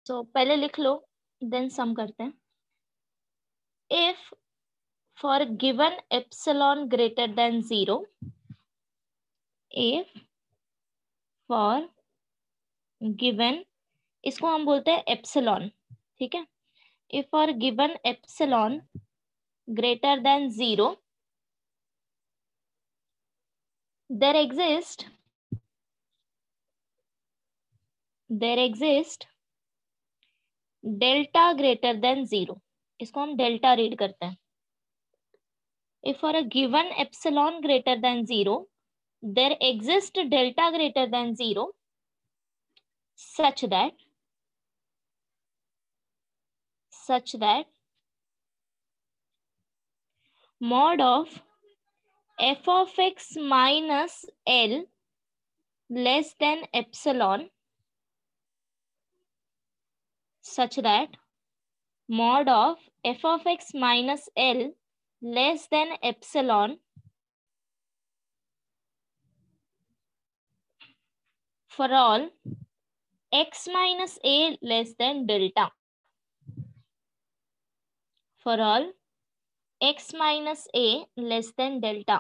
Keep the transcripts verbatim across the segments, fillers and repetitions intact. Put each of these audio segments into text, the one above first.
सो so, पहले लिख लो then sum करते हैं. If for given epsilon greater than zero, if for given, इसको हम बोलते हैं एप्सिलॉन, ठीक है. If for given epsilon greater than zero, there exist there exist delta greater than zero. इसको हम डेल्टा रीड करते हैं. If for a given epsilon greater than zero, there exist delta greater than zero such that such that mod of f of x minus l less than epsilon, such that mod of f of x minus l less than epsilon for all x minus a less than delta, for all x minus a less than delta,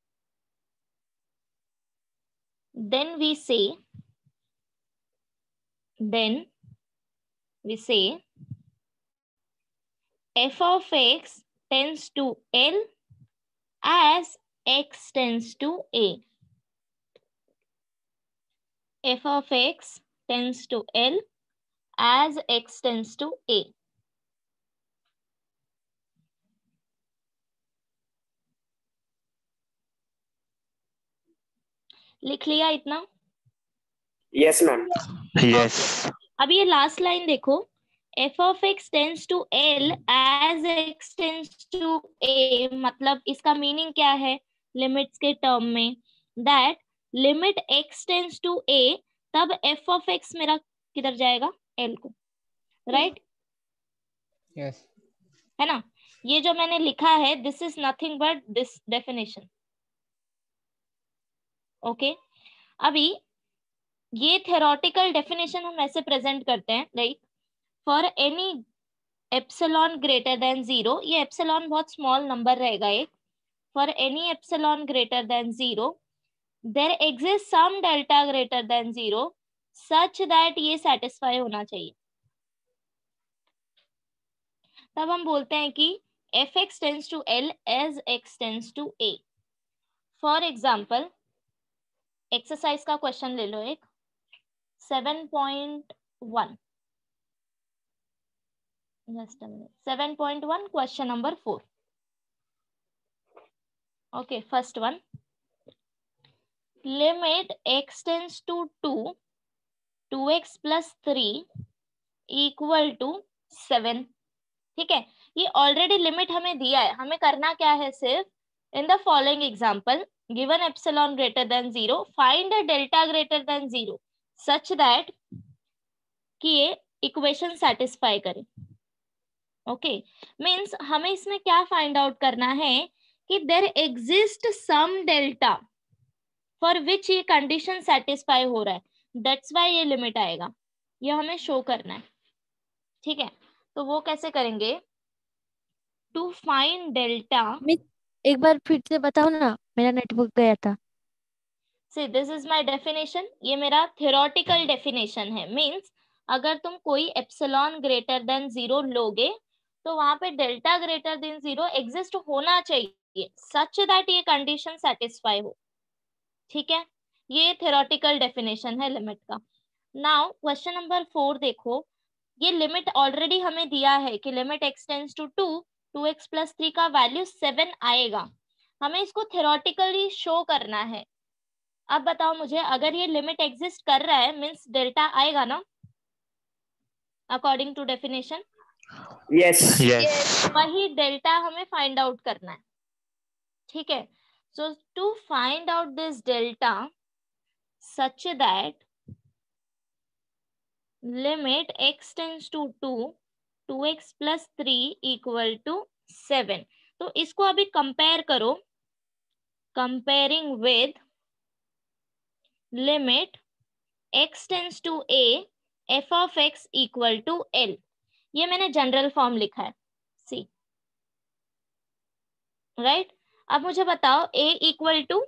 then we say then we say f of x tends to L as x tends to a. F of x tends to L as x tends to a. लिख लिया इतना? Yes ma'am. Yes. अब ये last line देखो, f of x tends to L as x tends to a, मतलब इसका meaning क्या है लिमिट्स के टर्म में? That limit x tends to a, तब f of x मेरा किधर जाएगा? L को, राइट? यस. है ना? ये जो मैंने लिखा है, this is nothing but this definition. Okay, अभी ये थ्योरेटिकल डेफिनेशन हम ऐसे प्रेजेंट करते हैं, like for any epsilon greater than zero, ये एप्सिलॉन बहुत स्मॉल नंबर रहेगा एक. For any epsilon greater than zero, there exist some delta greater than zero such that ये सेटिस्फाई होना चाहिए. तब हम बोलते हैं कि f x tends to L as x tends to a. For example, exercise का क्वेश्चन ले लो एक, seven point one. Just a minute. seven point one, question number four. Okay, first one. Limit x tends to two, two x plus three equal to seven. ठीक है, ये already limit हमें दिया है. हमें करना क्या है? सिर्फ in the following example, given epsilon greater than zero, find a delta greater than zero such that कि ये इक्वेशन सेटिस्फाई करे. ओके, मीन्स हमें इसमें क्या फाइंड आउट करना है कि there exist some delta for which ये कंडीशन सेटिस्फाई हो रहा है, दैट्स व्हाई ये लिमिट आएगा. ये हमें शो करना है. ठीक है, तो वो कैसे करेंगे? To find delta. एक बार फिर से बताओ ना, मेरा नेटवर्क गया था. See this is my definition. ये मेरा थ्योरेटिकल डेफिनेशन है. मीन्स अगर तुम कोई एप्सिलॉन ग्रेटर देन जीरो लोगे तो वहां पे delta greater than zero exist होना चाहिए सच दैट ये कंडीशन सेटिस्फाई हो. ठीक है, ये थ्योरेटिकल डेफिनेशन है लिमिट का. नाउ क्वेश्चन नंबर फोर देखो, ये लिमिट ऑलरेडी हमें दिया है कि limit x tends to two, two x plus three का वैल्यू सेवन आएगा. हमें इसको थ्योरेटिकली शो करना है. अब बताओ मुझे, अगर ये लिमिट एग्जिस्ट कर रहा है मीन्स डेल्टा आएगा ना, according to definition? Yes. Yes. वही डेल्टा हमें फाइंड आउट करना है. ठीक है, so to find out this delta such that limit x tends to two, two x plus three equal to seven. तो इसको अभी कंपेयर करो, comparing with limit x tends to a f of x equal to L, ये मैंने general form लिखा है सी, right. अब मुझे बताओ a equal to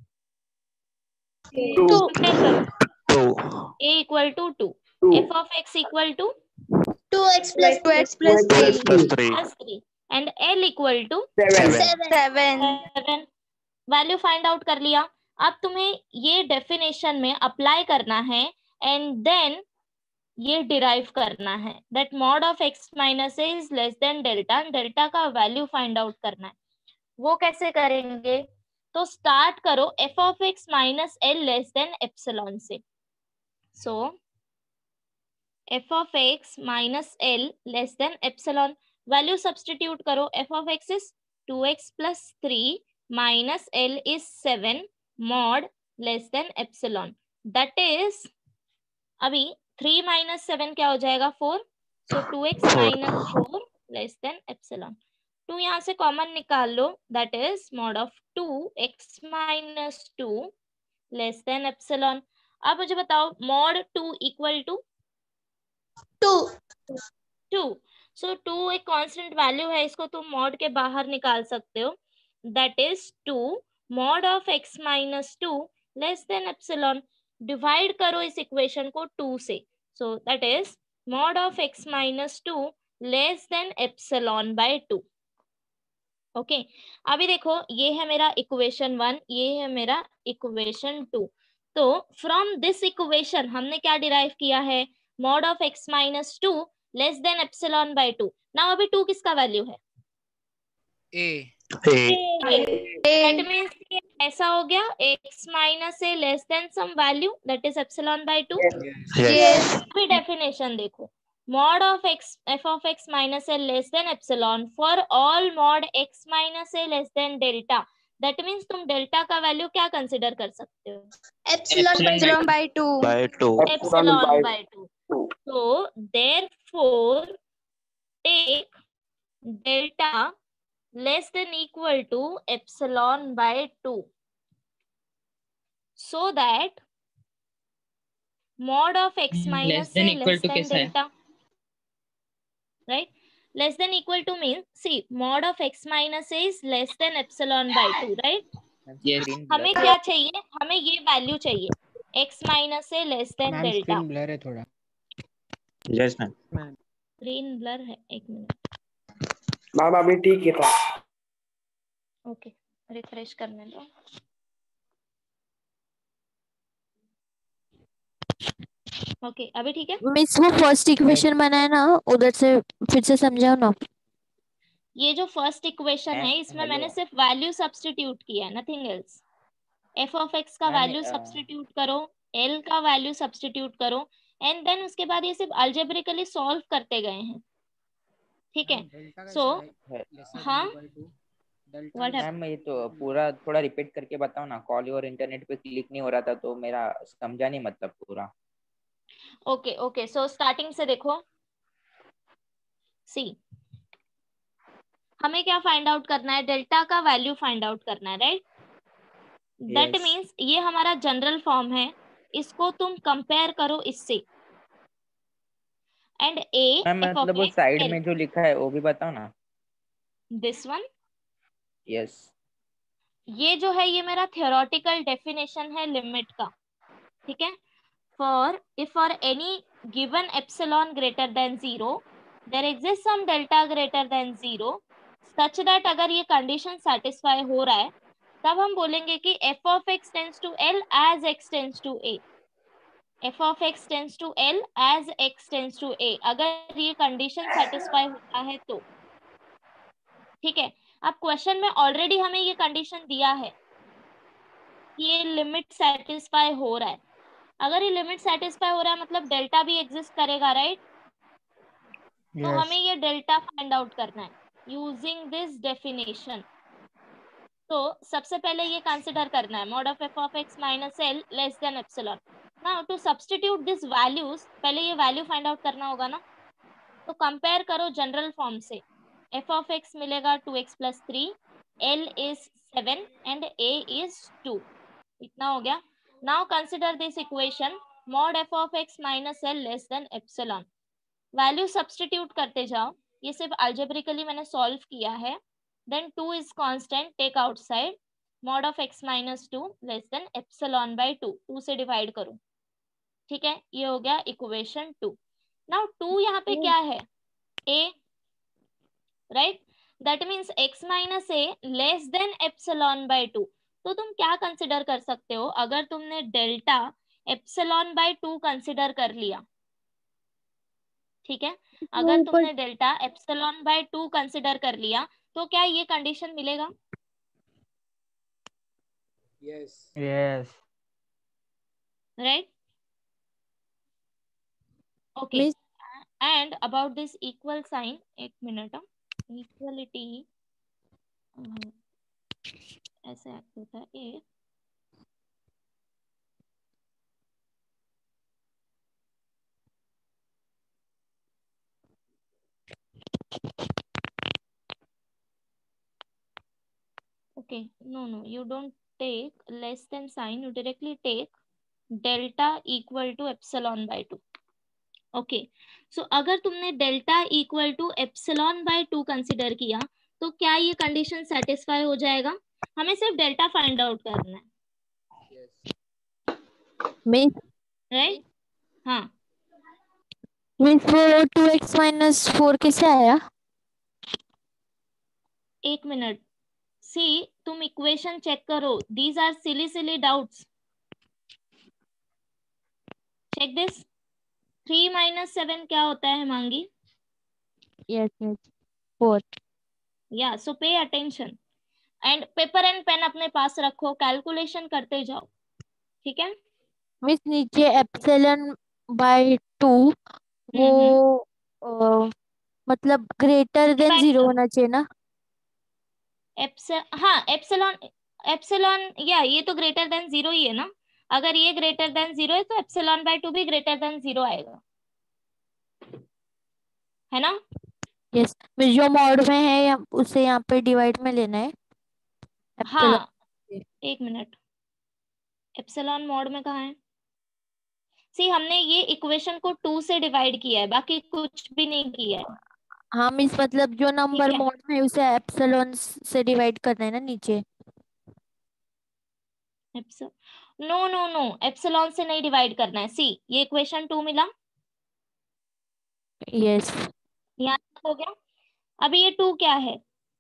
two two, compare करो, two a equal to two, two f of x equal to two x plus two x plus x plus three plus three and L equal to seven seven. Seven. Value find out कर लिया। अब तुम्हें ये definition में apply करना है and then ये derive करना है that mod of x minus a is less than delta, delta का वैल्यू फाइंड आउट करना है। वो कैसे करेंगे? तो स्टार्ट करो f of x minus l less than epsilon से। So f of x minus l less than epsilon, value substitute करो, f of x is two x plus three minus L is seven mod less than epsilon, that is अभी three minus seven क्या हो जाएगा? Four. So two x minus four less than epsilon. Two यहाँ से common निकाल लो, that is mod of two x minus two less than epsilon. अब मुझे बताओ mod two equal to two two. So two एक कांस्टेंट वैल्यू है, इसको तुम मॉड के बाहर निकाल सकते हो, that is two mod of x minus two less than epsilon. Divide करो इस इक्वेशन को टू से, सो that is mod of x minus two less than epsilon by two. Okay, अभी देखो ये है मेरा इक्वेशन वन, ये है मेरा इक्वेशन टू। तो फ्रॉम दिस इक्वेशन हमने क्या डिराइव किया है? Mod of x minus two less than epsilon by two. Now अभी टू किसका वैल्यू है? ए दैट मींस कि ऐसा हो गया x minus a less than some value that is epsilon by two. Yes अभी डेफिनेशन देखो, mod of x f of x minus a less than epsilon for all mod x minus a less than delta, that means तुम delta का value क्या consider कर सकते हो? Epsilon by two by two epsilon by two. so therefore take delta less than equal to epsilon by two, so that mod of x minus a less than delta, right? Less than equal to means, see, mod of x minus a is less than epsilon by two, right? Yes. हमें क्या चाहिए? हमें ये value चाहिए, x minus a less than ma'am delta। Screen blur है थोड़ा। Yes ma'am screen blur है, एक मिनट। मैम अभी ठीक है था। ओके, रिफ्रेश करने दो। ओके okay, अभी ठीक है? मिस वो फर्स्ट इक्वेशन बनाया ना, उधर से फिर से समझाओ ना। ये जो फर्स्ट इक्वेशन है इसमें मैंने सिर्फ वैल्यू सब्स्टिट्यूट किया है, nothing else. F of x का वैल्यू सब्स्टिट्यूट करो, एल का वैल्यू सब्स्टिट्यूट करो एंड देन उसके बाद ये सिर्फ अलजेब्रिकली सॉल्व करते गए हैं, ठीक है? सो हाँ, व्हाट मैम ये तो पूरा थोड़ा रिपीट करके बताओ ना, कॉल और इंटरनेट पे क्लिक नहीं हो रहा था तो मेरा समझा नहीं मतलब पूरा। ओके ओके, सो स्टार्टिंग से देखो। सी, हमें क्या फाइंड आउट करना है? डेल्टा का वैल्यू फाइंड आउट करना है, राइट? दैट मीन्स ये हमारा जनरल फॉर्म है, इसको तुम कंपेयर करो इससे एंड ए मैम मतलब वो साइड में जो लिखा है वो भी बताओ ना। This one, yes. ये जो है ये मेरा थियोरेटिकल डेफिनेशन है लिमिट का, ठीक है? For if for any given epsilon greater than zero there exist some delta greater than zero such that अगर ये कंडीशन सेटिस्फाई हो रहा है तब हम बोलेंगे कि f of x tends to L as x tends to a, f of x tends to L as x tends to a, अगर ये कंडीशन सेटिस्फाई होता है तो, ठीक है? अब क्वेश्चन में ऑलरेडी हमें ये कंडीशन दिया है कि ये लिमिट सेटिस्फाई हो रहा है। अगर ये लिमिट सेटिस्फाई हो रहा है मतलब डेल्टा भी एग्जिस्ट करेगा, राइट? तो हमें ये डेल्टा फाइंड आउट करना है यूजिंग दिस डेफिनेशन। तो सबसे पहले ये कंसिडर करना है mod of f of x minus l less than epsilon. Now to substitute this values, पहले ये वैल्यू फाइंड आउट करना होगा ना, तो कंपेयर करो जनरल फॉर्म से। एफ ऑफ एक्स मिलेगा two x plus three, l is seven and a is two, इतना हो गया। Now consider this equation, mod f of x minus l less than epsilon. Value substitute करते जाओ, ये सिर्फ algebraically मैंने सॉल्व किया है। Then two is constant, take outside, mod of x minus two less than epsilon by two, two से divide करो, ठीक है, ये हो गया इक्वेशन टू। नाउ टू यहाँ पे क्या है, a, right, that means x minus a less than epsilon by two. तो तुम क्या कंसिडर कर सकते हो, अगर तुमने delta epsilon by two consider कर लिया, ठीक है, अगर तुमने delta epsilon by two consider कर लिया तो क्या ये कंडीशन मिलेगा? Yes yes right, okay. Miss, and about this equal sign, एक मिनट, इक्वलिटी ऐसे एक्ट होता है, uh okay, no no, you don't take less than sign, you directly take delta equal to epsilon by two. Okay, so अगर तुमने delta equal to epsilon by two consider किया तो क्या ये condition satisfy हो जाएगा? हमें सिर्फ डेल्टा फाइंड आउट करना है, Miss, राइट? हाँ, Miss वो टू एक्स माइनस फोर कैसे आया? एक मिनट, सी तुम इक्वेशन चेक करो, these are silly silly doubts, check this. Three minus seven क्या होता है मांगी? Yes, yes, four. या so pay attention and paper and pen अपने पास रखो, कैलकुलेशन करते जाओ, ठीक है? मिस नीचे एप्सिलॉन बाय टू वो अ, मतलब ग्रेटर देन Divide जीरो करो। होना चाहिए ना? एप्स हाँ, एप्सिलॉन एप्सिलॉन या ये तो ग्रेटर देन जीरो ही है ना, अगर ये ग्रेटर देन जीरो है तो एप्सिलॉन बाय टू भी ग्रेटर देन जीरो आएगा, है ना? यस, मिस जो मॉड में है या उसे यहाँ पे डिवाइड में लेना है एप्सिलॉन। हाँ, एक मिनट, एप्सिलॉन मॉड में कहाँ है? सी हमने ये इक्वेशन को टू से डिवाइड किया है, बाकी कुछ भी नहीं किया है, हाँ मिस, मतलब जो नंबर है। मॉड में है उसे एप्सिलॉन से डिवाइड करना है ना नीचे। नो नो नो, एप्सिलॉन से नहीं डिवाइड करना है। सी ये इक्वेशन टू मिला, यस यहाँ तक हो गया। अभी ये टू क्या है?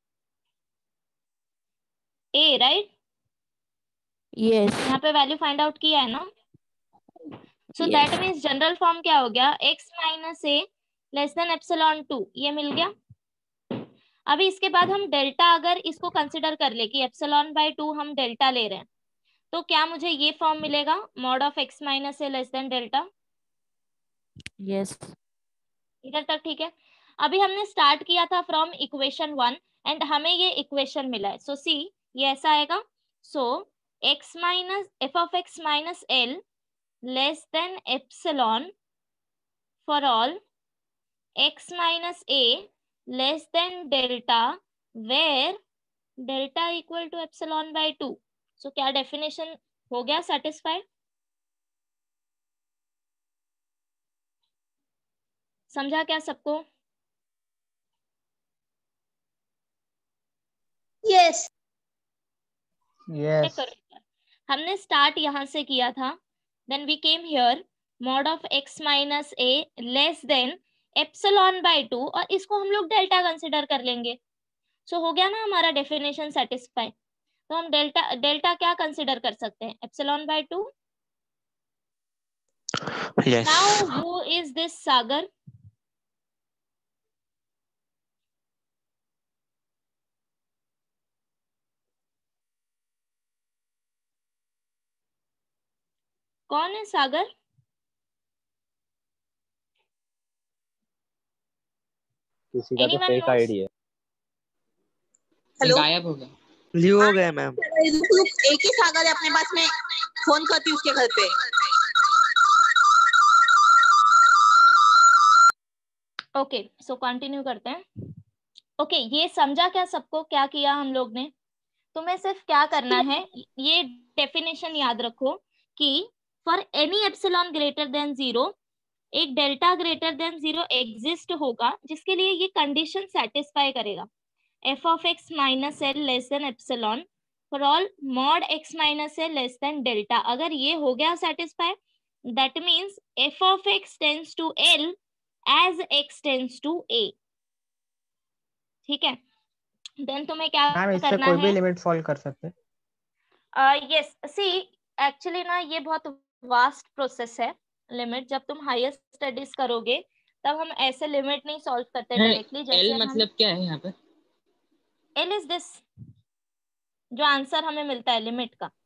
ए, राइट? यस यहाँ पे वैल्यू फाइंड आउट किया है ना, so that means general form क्या हो गया, x minus a less than epsilon two, ये मिल गया। अभी इसके बाद हम डेल्टा अगर इसको कंसिडर कर ले कि एप्सिलॉन बाय टू हम डेल्टा ले रहे हैं, तो क्या मुझे ये फॉर्म मिलेगा, mod of x minus a less than delta? Yes इधर तक ठीक है। अभी हमने स्टार्ट किया था फ्रॉम इक्वेशन वन एंड हमें ये इक्वेशन मिला है, सो सी ये ऐसा आएगा, so x minus f of x minus l less than epsilon for all x minus a less than delta where delta equal to epsilon by two. so क्या definition हो गया सेटिस्फाई? समझा क्या सबको? Yes. चेक यस करो एक बार। हमने start यहां से किया था, then we came here mod of x minus a less than epsilon by two, और इसको हम लोग डेल्टा कंसिडर कर लेंगे, सो so, हो गया ना हमारा डेफिनेशन सेटिस्फाई। तो हम डेल्टा डेल्टा क्या कंसिडर कर सकते हैं, epsilon by two. Yes. Now who is this Sagar? कौन है सागर? किसी का तो Anyone फेक knows? आईडी है। हेलो, गायब हो गया। लीव हो गया मैम। रुक रुक, एक ही सागर है अपने पास में, फोन करती हूँ उसके घर पे। ओके, सो कंटिन्यू करते हैं। ओके okay, ये समझा क्या सबको, क्या किया हम लोग ने? तुम्हें सिर्फ क्या करना है, ये डेफिनेशन याद रखो कि for any epsilon greater than zero, एक delta greater than zero exist होगा जिसके लिए ये कंडीशन सेटिस्फाई करेगा। F of x minus l less than epsilon for all mod x minus l less than delta. अगर ये हो गया satisfy, that means f of x tends to L as x tends to a. ठीक है, then तुम्हें क्या ma'am इससे करना कोई भी है? लिमिट सॉल्व कर सकते हैं? यस, सी एक्चुअली ना ये बहुत वास्ट प्रोसेस है। लिमिट जब तुम हायर स्टडीज करोगे तब हम ऐसे लिमिट नहीं सॉल्व करते डायरेक्टली। जैसे एल हम मतलब क्या है यहाँ पे? एल इज दिस, जो आंसर हमें मिलता है लिमिट का,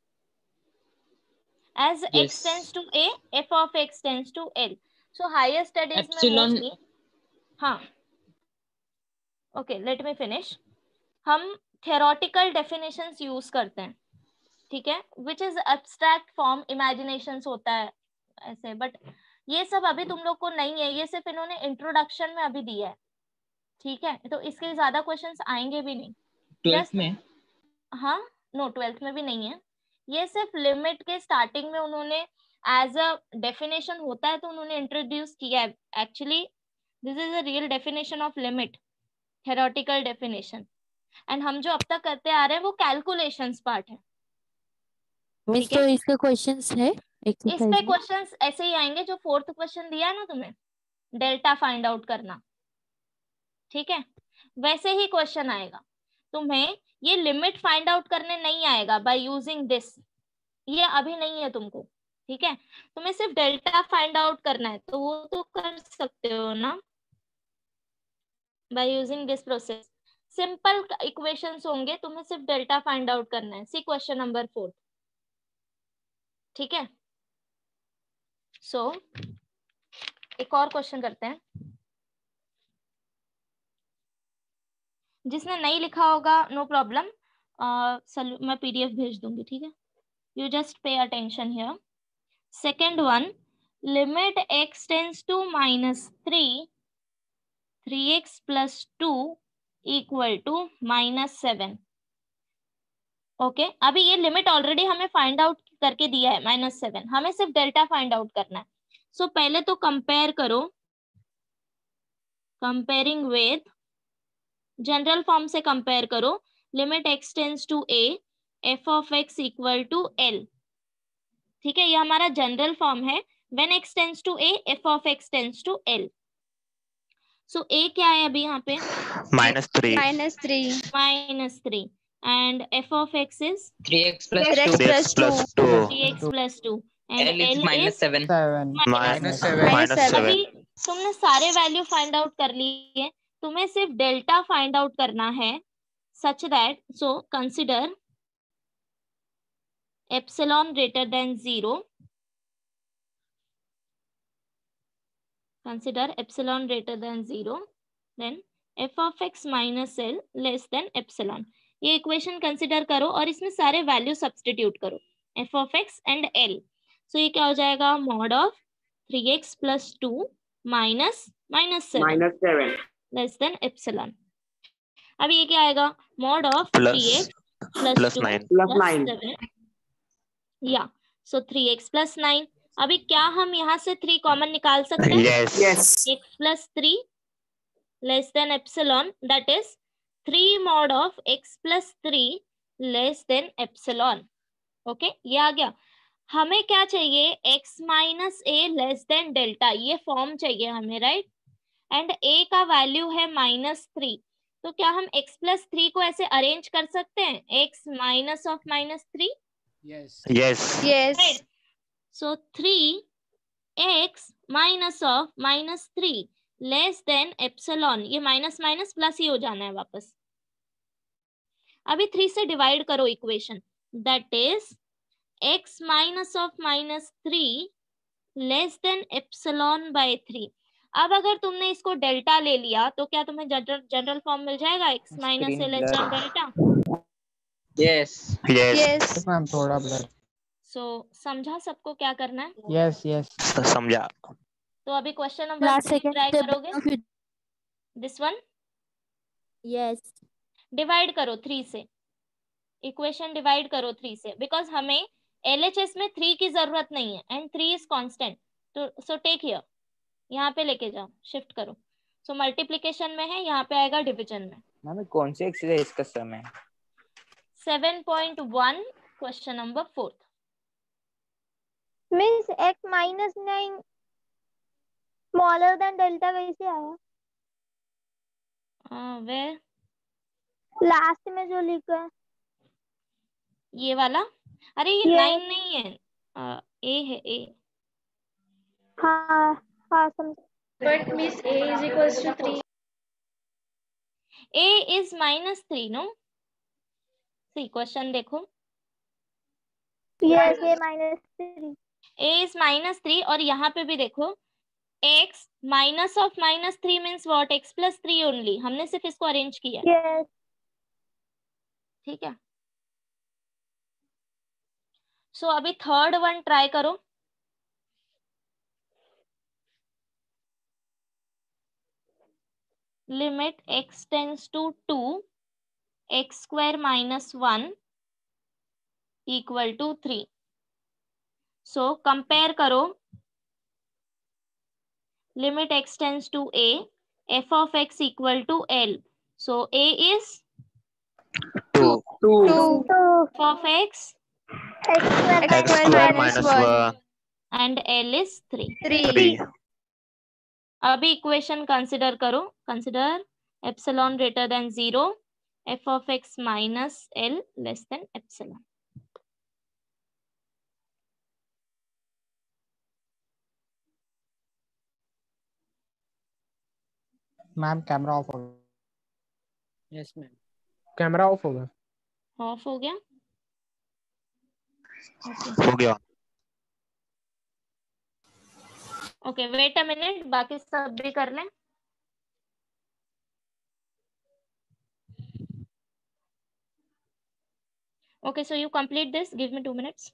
as x tends to a f of x tends to l. So higher studies में एप्सिलॉन मोस्टली, हाँ ओके लेट मी फिनिश, हम थ्योरेटिकल डेफिनेशंस यूज करते हैं, ठीक है, which is abstract form, imaginations होता है ऐसे, बट ये सब अभी तुम लोग को नहीं है, ये सिर्फ इन्होंने इंट्रोडक्शन में अभी दिया है। ठीक है, तो इसके ज्यादा क्वेश्चंस आएंगे भी नहीं ट्वेल्थ में। हाँ नो ट्वेल्थ में भी नहीं है, ये सिर्फ लिमिट के स्टार्टिंग में उन्होंने एज अ डेफिनेशन होता है तो उन्होंने इंट्रोड्यूस किया है। Actually this is a real definition of limit, theoretical definition, and हम जो अब तक करते आ रहे हैं वो कैलकुलेशंस पार्ट है। मिस तो इसके क्वेश्चंस है इस पे एक्सरसाइज में? क्वेश्चंस ऐसे ही आएंगे जो फोर्थ क्वेश्चन दिया है ना तुम्हें, डेल्टा फाइंड आउट करना, ठीक है, वैसे ही क्वेश्चन आएगा। तुम्हें ये लिमिट फाइंड आउट करने नहीं आएगा बाय यूजिंग दिस, ये अभी नहीं है तुमको, ठीक है, तुम्हें सिर्फ डेल्टा फाइंड आउट करना है, तो वो तो कर सकते हो ना by using this process. Simple equations होंगे, तुम्हें सिर्फ डेल्टा फाइंड आउट करना है। सी क्वेश्चन नंबर फोर, ठीक है। सो so, एक और क्वेश्चन करते हैं, जिसने नहीं लिखा होगा नो प्रॉब्लम, मैं पीडीएफ भेज दूंगी, ठीक है, you just pay attention here. Second one, limit x tends to minus three, three x plus two equal to minus seven. Okay, अभी ये लिमिट ऑलरेडी हमें फाइंड आउट करके दिया है माइनस सेवन, हमें सिर्फ डेल्टा फाइंड आउट करना है। सो so, पहले तो कंपेयर करो, कंपेयरिंग विद जनरल फॉर्म से कंपेयर करो, limit x tends to a f of x equal to l, ठीक है, ये हमारा जनरल फॉर्म है, when x tends to a f of x tends to l. So a क्या है अभी यहाँ पे? Minus three minus three minus three, and f of x is three x plus x two plus two plus two three x plus to, and l l is minus is seven seven minus seven minus seven. Seven. अभी तुमने सारे value find out कर लिए, तुम्हें सिर्फ delta find out करना है, such that, so consider epsilon greater than zero, consider epsilon greater than zero, then f of x minus l less than epsilon. ये इक्वेशन कंसिडर करो और इसमें सारे वैल्यू सब्स्टिट्यूट करो, f of x and l. So ये क्या हो जाएगा? Mod of three x plus two minus minus seven minus seven less than epsilon. अब ये क्या आएगा? Mod of plus three x plus plus two nine plus nine seven, या so three x plus nine. अभी क्या हम यहाँ से थ्री कॉमन निकाल सकते हैं? Yes yes x plus three less than epsilon, that is three mod of x plus three less than epsilon. Okay, ये आ गया। हमें क्या चाहिए? x minus a less than delta, ये फॉर्म चाहिए हमें, राइट, एंड a का वैल्यू है माइनस थ्री, तो क्या हम x प्लस थ्री को ऐसे अरेंज कर सकते हैं? x minus of minus three, yes yes yes so three x minus of minus three less than epsilon, ये माइनस माइनस प्लस ही हो जाना है वापस। अभी थ्री से डिवाइड करो equation, that is x minus of minus three less than epsilon by three. अब अगर तुमने इसको डेल्टा ले लिया तो क्या तुम्हें जनरल जनरल फॉर्म मिल जाएगा? x minus a less than delta. Yes yes yes ma'am थोड़ा ब्लर। सो समझा सबको क्या करना है? यस यस समझा। तो अभी question number last three second try step करोगे, दिस वन यस डिवाइड करो थ्री से, इक्वेशन डिवाइड करो थ्री से, बिकॉज हमें L H S में थ्री की जरूरत नहीं है एंड थ्री इज कांस्टेंट, तो सो टेक हियर, यहाँ पे लेके जाओ, शिफ्ट करो। सो so, मल्टीप्लीकेशन में है, यहाँ पे आएगा डिवीजन में। मैम कौन सी एक्सरसाइज का सम है? Seven point one question number fourth. Means x minus nine smaller than delta कैसे आया? वे लास्ट में जो लिखा है ये वाला, अरे ये ये नाइन नहीं है, आ, ए है ए। हाँ हाँ समझ। But Miss A is equals to three. A is minus three, no? See question देखो, यस ये minus three. A is minus three, और यहाँ पे भी देखो x minus of minus three means what, x plus three only. हमने सिर्फ इसको अरेंज किया है, यस ठीक है। सो so, अभी थर्ड वन ट्राई करो। Limit x tends to two x square minus one equal to three. So compare करो, limit x tends to a, f of x equal to L. So a is two two f of x x x square minus one and L is three. Three. अभी equation consider करो, consider epsilon greater than zero, f of x minus L less than epsilon। Ma'am camera off हो गया। Yes ma'am. Camera off हो गया। Of हो गया, हो गया। ओके वेट अ मिनट, बाकी सब भी कर लें। Okay so you complete this, give me two minutes.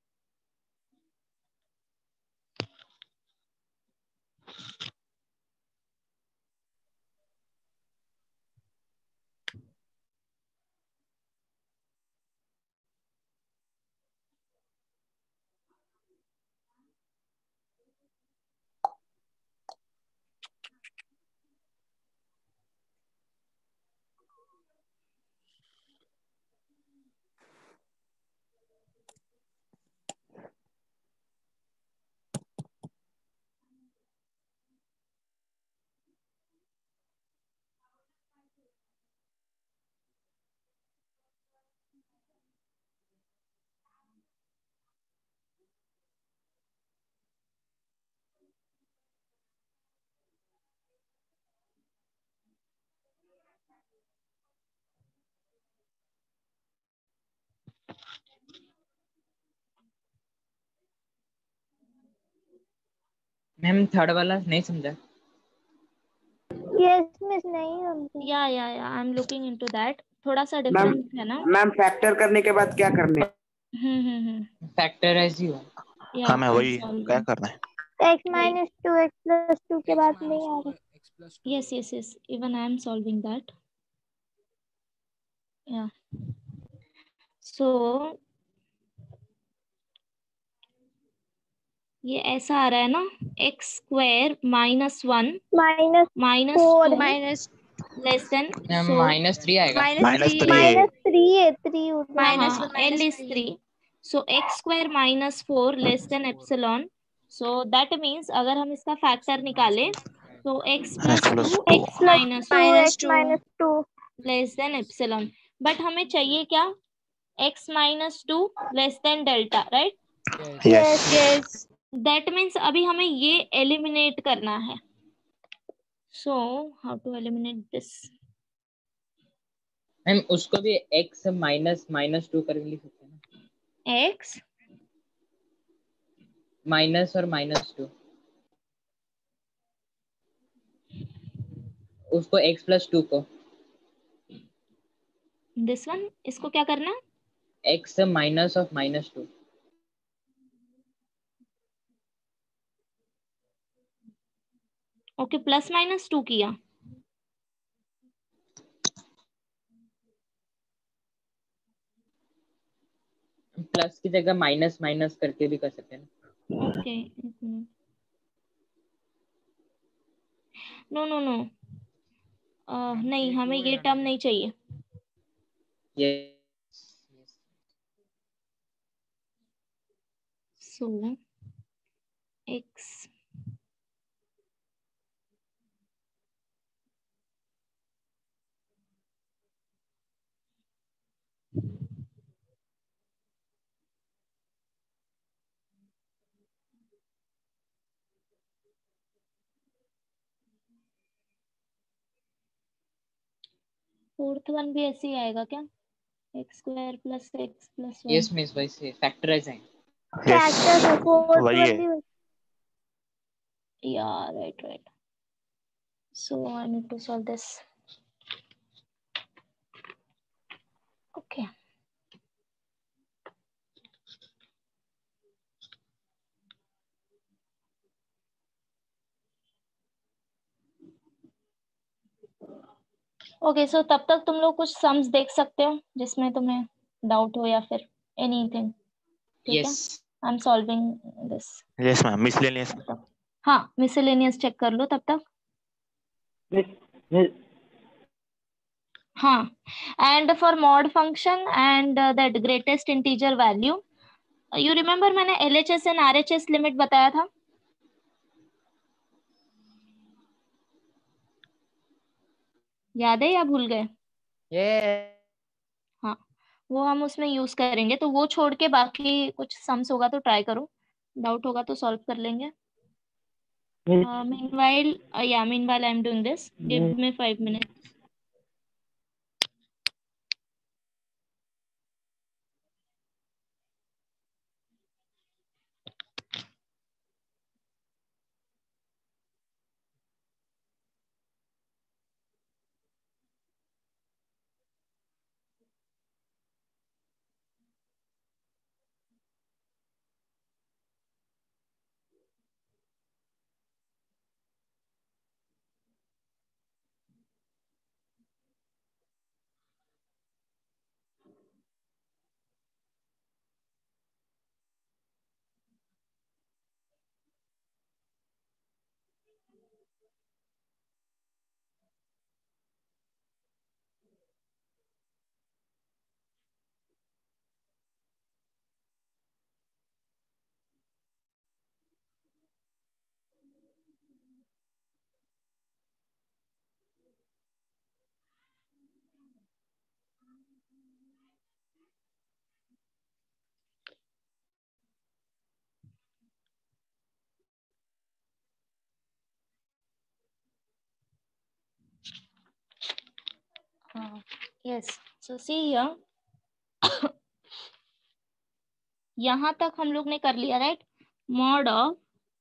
Ma'am third वाला नहीं समझा। यस मिस नहीं समझी। Yeah yeah yeah I am looking into that, थोड़ा सा मैम डिफरेंस है ना। मैम फैक्टर करने के बाद क्या करने? हम्म हम्म हम्म फैक्टर है जीरो। या हाँ मैं वही क्या करना है। X minus two x plus two के बाद नहीं आ रही। yes yes yes even I am solving that। yeah so ये ऐसा आ रहा है ना, x square minus one minus minus four minus less than, ma'am minus three आएगा। माइनस थ्री माइनस थ्री है three minus L is three. So x square minus four less than epsilon. So that means अगर हम इसका factor निकालें तो x plus two x minus minus minus two less than epsilon. But हमें चाहिए क्या, x minus two less than delta, right? Yes yes that means अभी हमें ये एलिमिनेट करना है। So how to eliminate this? Ma'am उसको भी x माइनस माइनस टू करके लिख सकते हैं। x माइनस और माइनस टू, उसको x प्लस टू को दिस वन, इसको क्या करना? x minus of minus two. Okay plus minus two किया। प्लस की जगह माइनस माइनस करके भी कर सकते हैं। ओके एक मिनट, नो नो नो नहीं, हमें ये टर्म नहीं चाहिए। ये सो एक्स फोर्थ वन भी ऐसे ही आएगा क्या? X square plus x plus one. Yes miss, वैसे फैक्टराइज है। यस वही है। Yeah, right, right. So I need to solve this. Okay. Okay, so तब तक तुम लोग कुछ सम्स देख सकते हो जिसमें तुम्हें डाउट हो या फिर एनीथिंग। ठीक है, I am solving this. Yes ma'am, miscellaneous. हाँ, मिसलेनियस चेक कर लो तब तक। हाँ, and for mod function and that greatest integer value, you remember मैंने L H S and R H S limit बताया था। याद है या भूल गए? ये हाँ, वो हम उसमें यूज करेंगे, तो वो छोड़ के बाकी कुछ सम्स होगा तो ट्राई करो, डाउट होगा तो सॉल्व कर लेंगे। Meanwhile yeah meanwhile I am doing this, give me five minutes. Yes, so see here, यहां तक हम लोग ने कर लिया, right. Mod of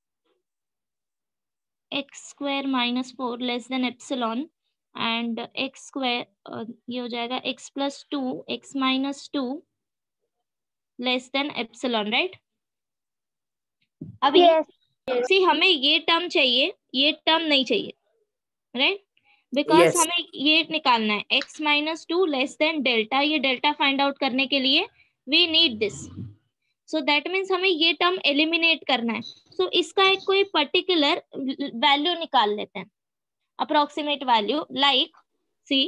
x square minus four less than epsilon and x square, ये हो जाएगा x plus two x minus two less than epsilon, right. अभी सी हमें ये टर्म चाहिए, ये टर्म नहीं चाहिए, राइट, बिकॉज Yes. हमें ये निकालना है x minus two less than delta. ये डेल्टा फाइंड आउट करने के लिए we need this, so that means हमें ये टर्म एलिमिनेट करना है। सो so, इसका एक कोई पर्टिकुलर वैल्यू निकाल लेते हैं, approximate value, like see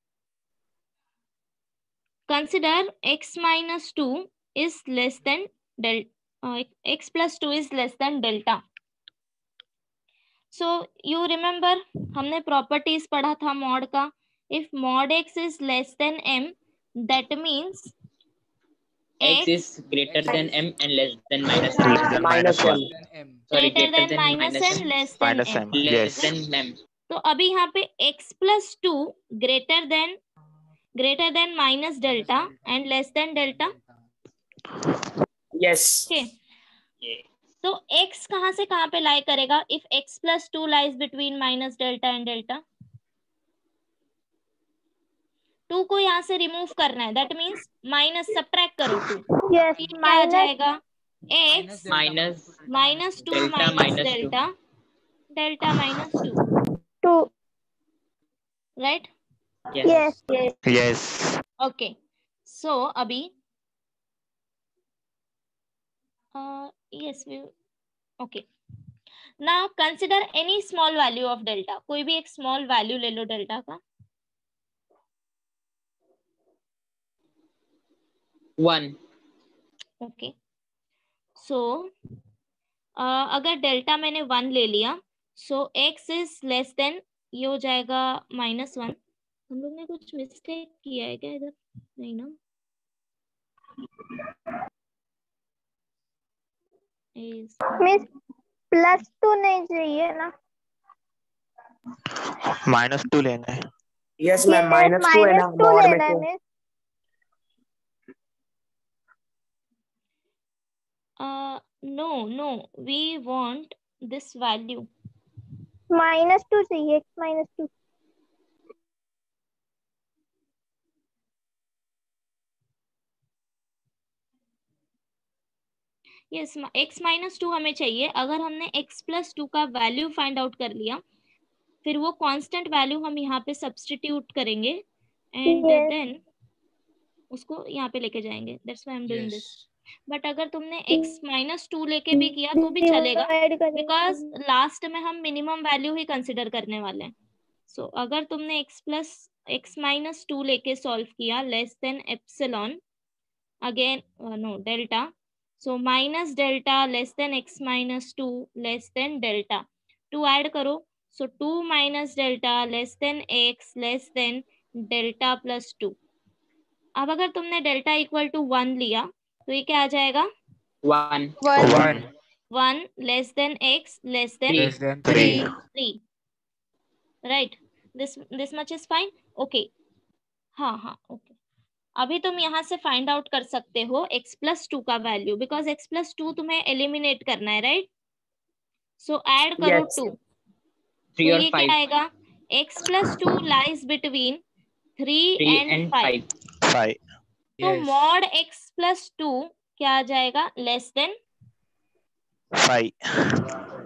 consider x minus two is less than del uh, x plus two is less than delta. So you remember हमने प्रॉपर्टीज पढ़ा था मॉड का, if mod x is less than m that means x is greater than m and less than minus m. Less than minus one. Sorry, greater than minus m less than Minus m. m. less Yes. than m. तो अभी यहाँ पे x plus two greater than greater than minus delta and less than delta. Yes. Okay. तो x कहाँ से कहाँ पे लाई करेगा? If x plus two lies between minus delta and delta. Two को यहाँ से रिमूव करना है, that means माइनस सब्ट्रैक्ट करो टू। Yes, फिर क्या आ जाएगा? x Minus minus two delta minus minus two. Delta delta minus two, two. Right? Yes. Yes, yes. Yes. Okay, so अभी uh, yes we okay. now consider any small value of delta. कोई भी एक small value ले लो delta का. one. okay. so uh, अगर delta मैंने one ले लिया, so x is less than, ये हो जाएगा minus one. हम लोग ने कुछ मिस्टेक किया है क्या इधर? नहीं ना. मिस प्लस टू नहीं चाहिए ना? माइनस टू लेना है। यस मैम, माइनस टू है ना टू मॉड में लेना है तो। Miss. Uh, no, no, we want this value. Minus two चाहिए, minus two. Yes, x minus two हमें चाहिए। अगर हमने x प्लस टू का वैल्यू फाइंड आउट कर लिया, फिर वो कांस्टेंट वैल्यू हम यहाँ पे सब्स्टिट्यूट करेंगे एंड Yes. देन उसको यहाँ पे लेके जाएंगे। That's why I am doing this. But अगर तुमने x माइनस टू लेके भी किया तो भी चलेगा, बिकॉज लास्ट में हम मिनिमम वैल्यू ही कंसिडर करने वाले हैं। सो so, अगर तुमने x plus x minus two लेके सॉल्व किया less than epsilon, again no delta, so minus delta less than x minus two less than delta, two add करो, so two minus delta less than x less than delta plus two. अब अगर तुमने delta equal to one लिया तो ये क्या आ जाएगा? One one one less than x less than Less than three three. Three right. This this much is fine. Okay, हाँ हाँ ओके। अभी तुम यहाँ से फाइंड आउट कर सकते हो x प्लस टू का value, because x plus two तुम्हें एलिमिनेट करना है, राइट? सो ऐड करो Yes. टू, थ्री तो और ये क्या फाइव आएगा? x plus two lies between three three and and five. Five five तो मॉड x प्लस टू क्या आ जाएगा? Less than five.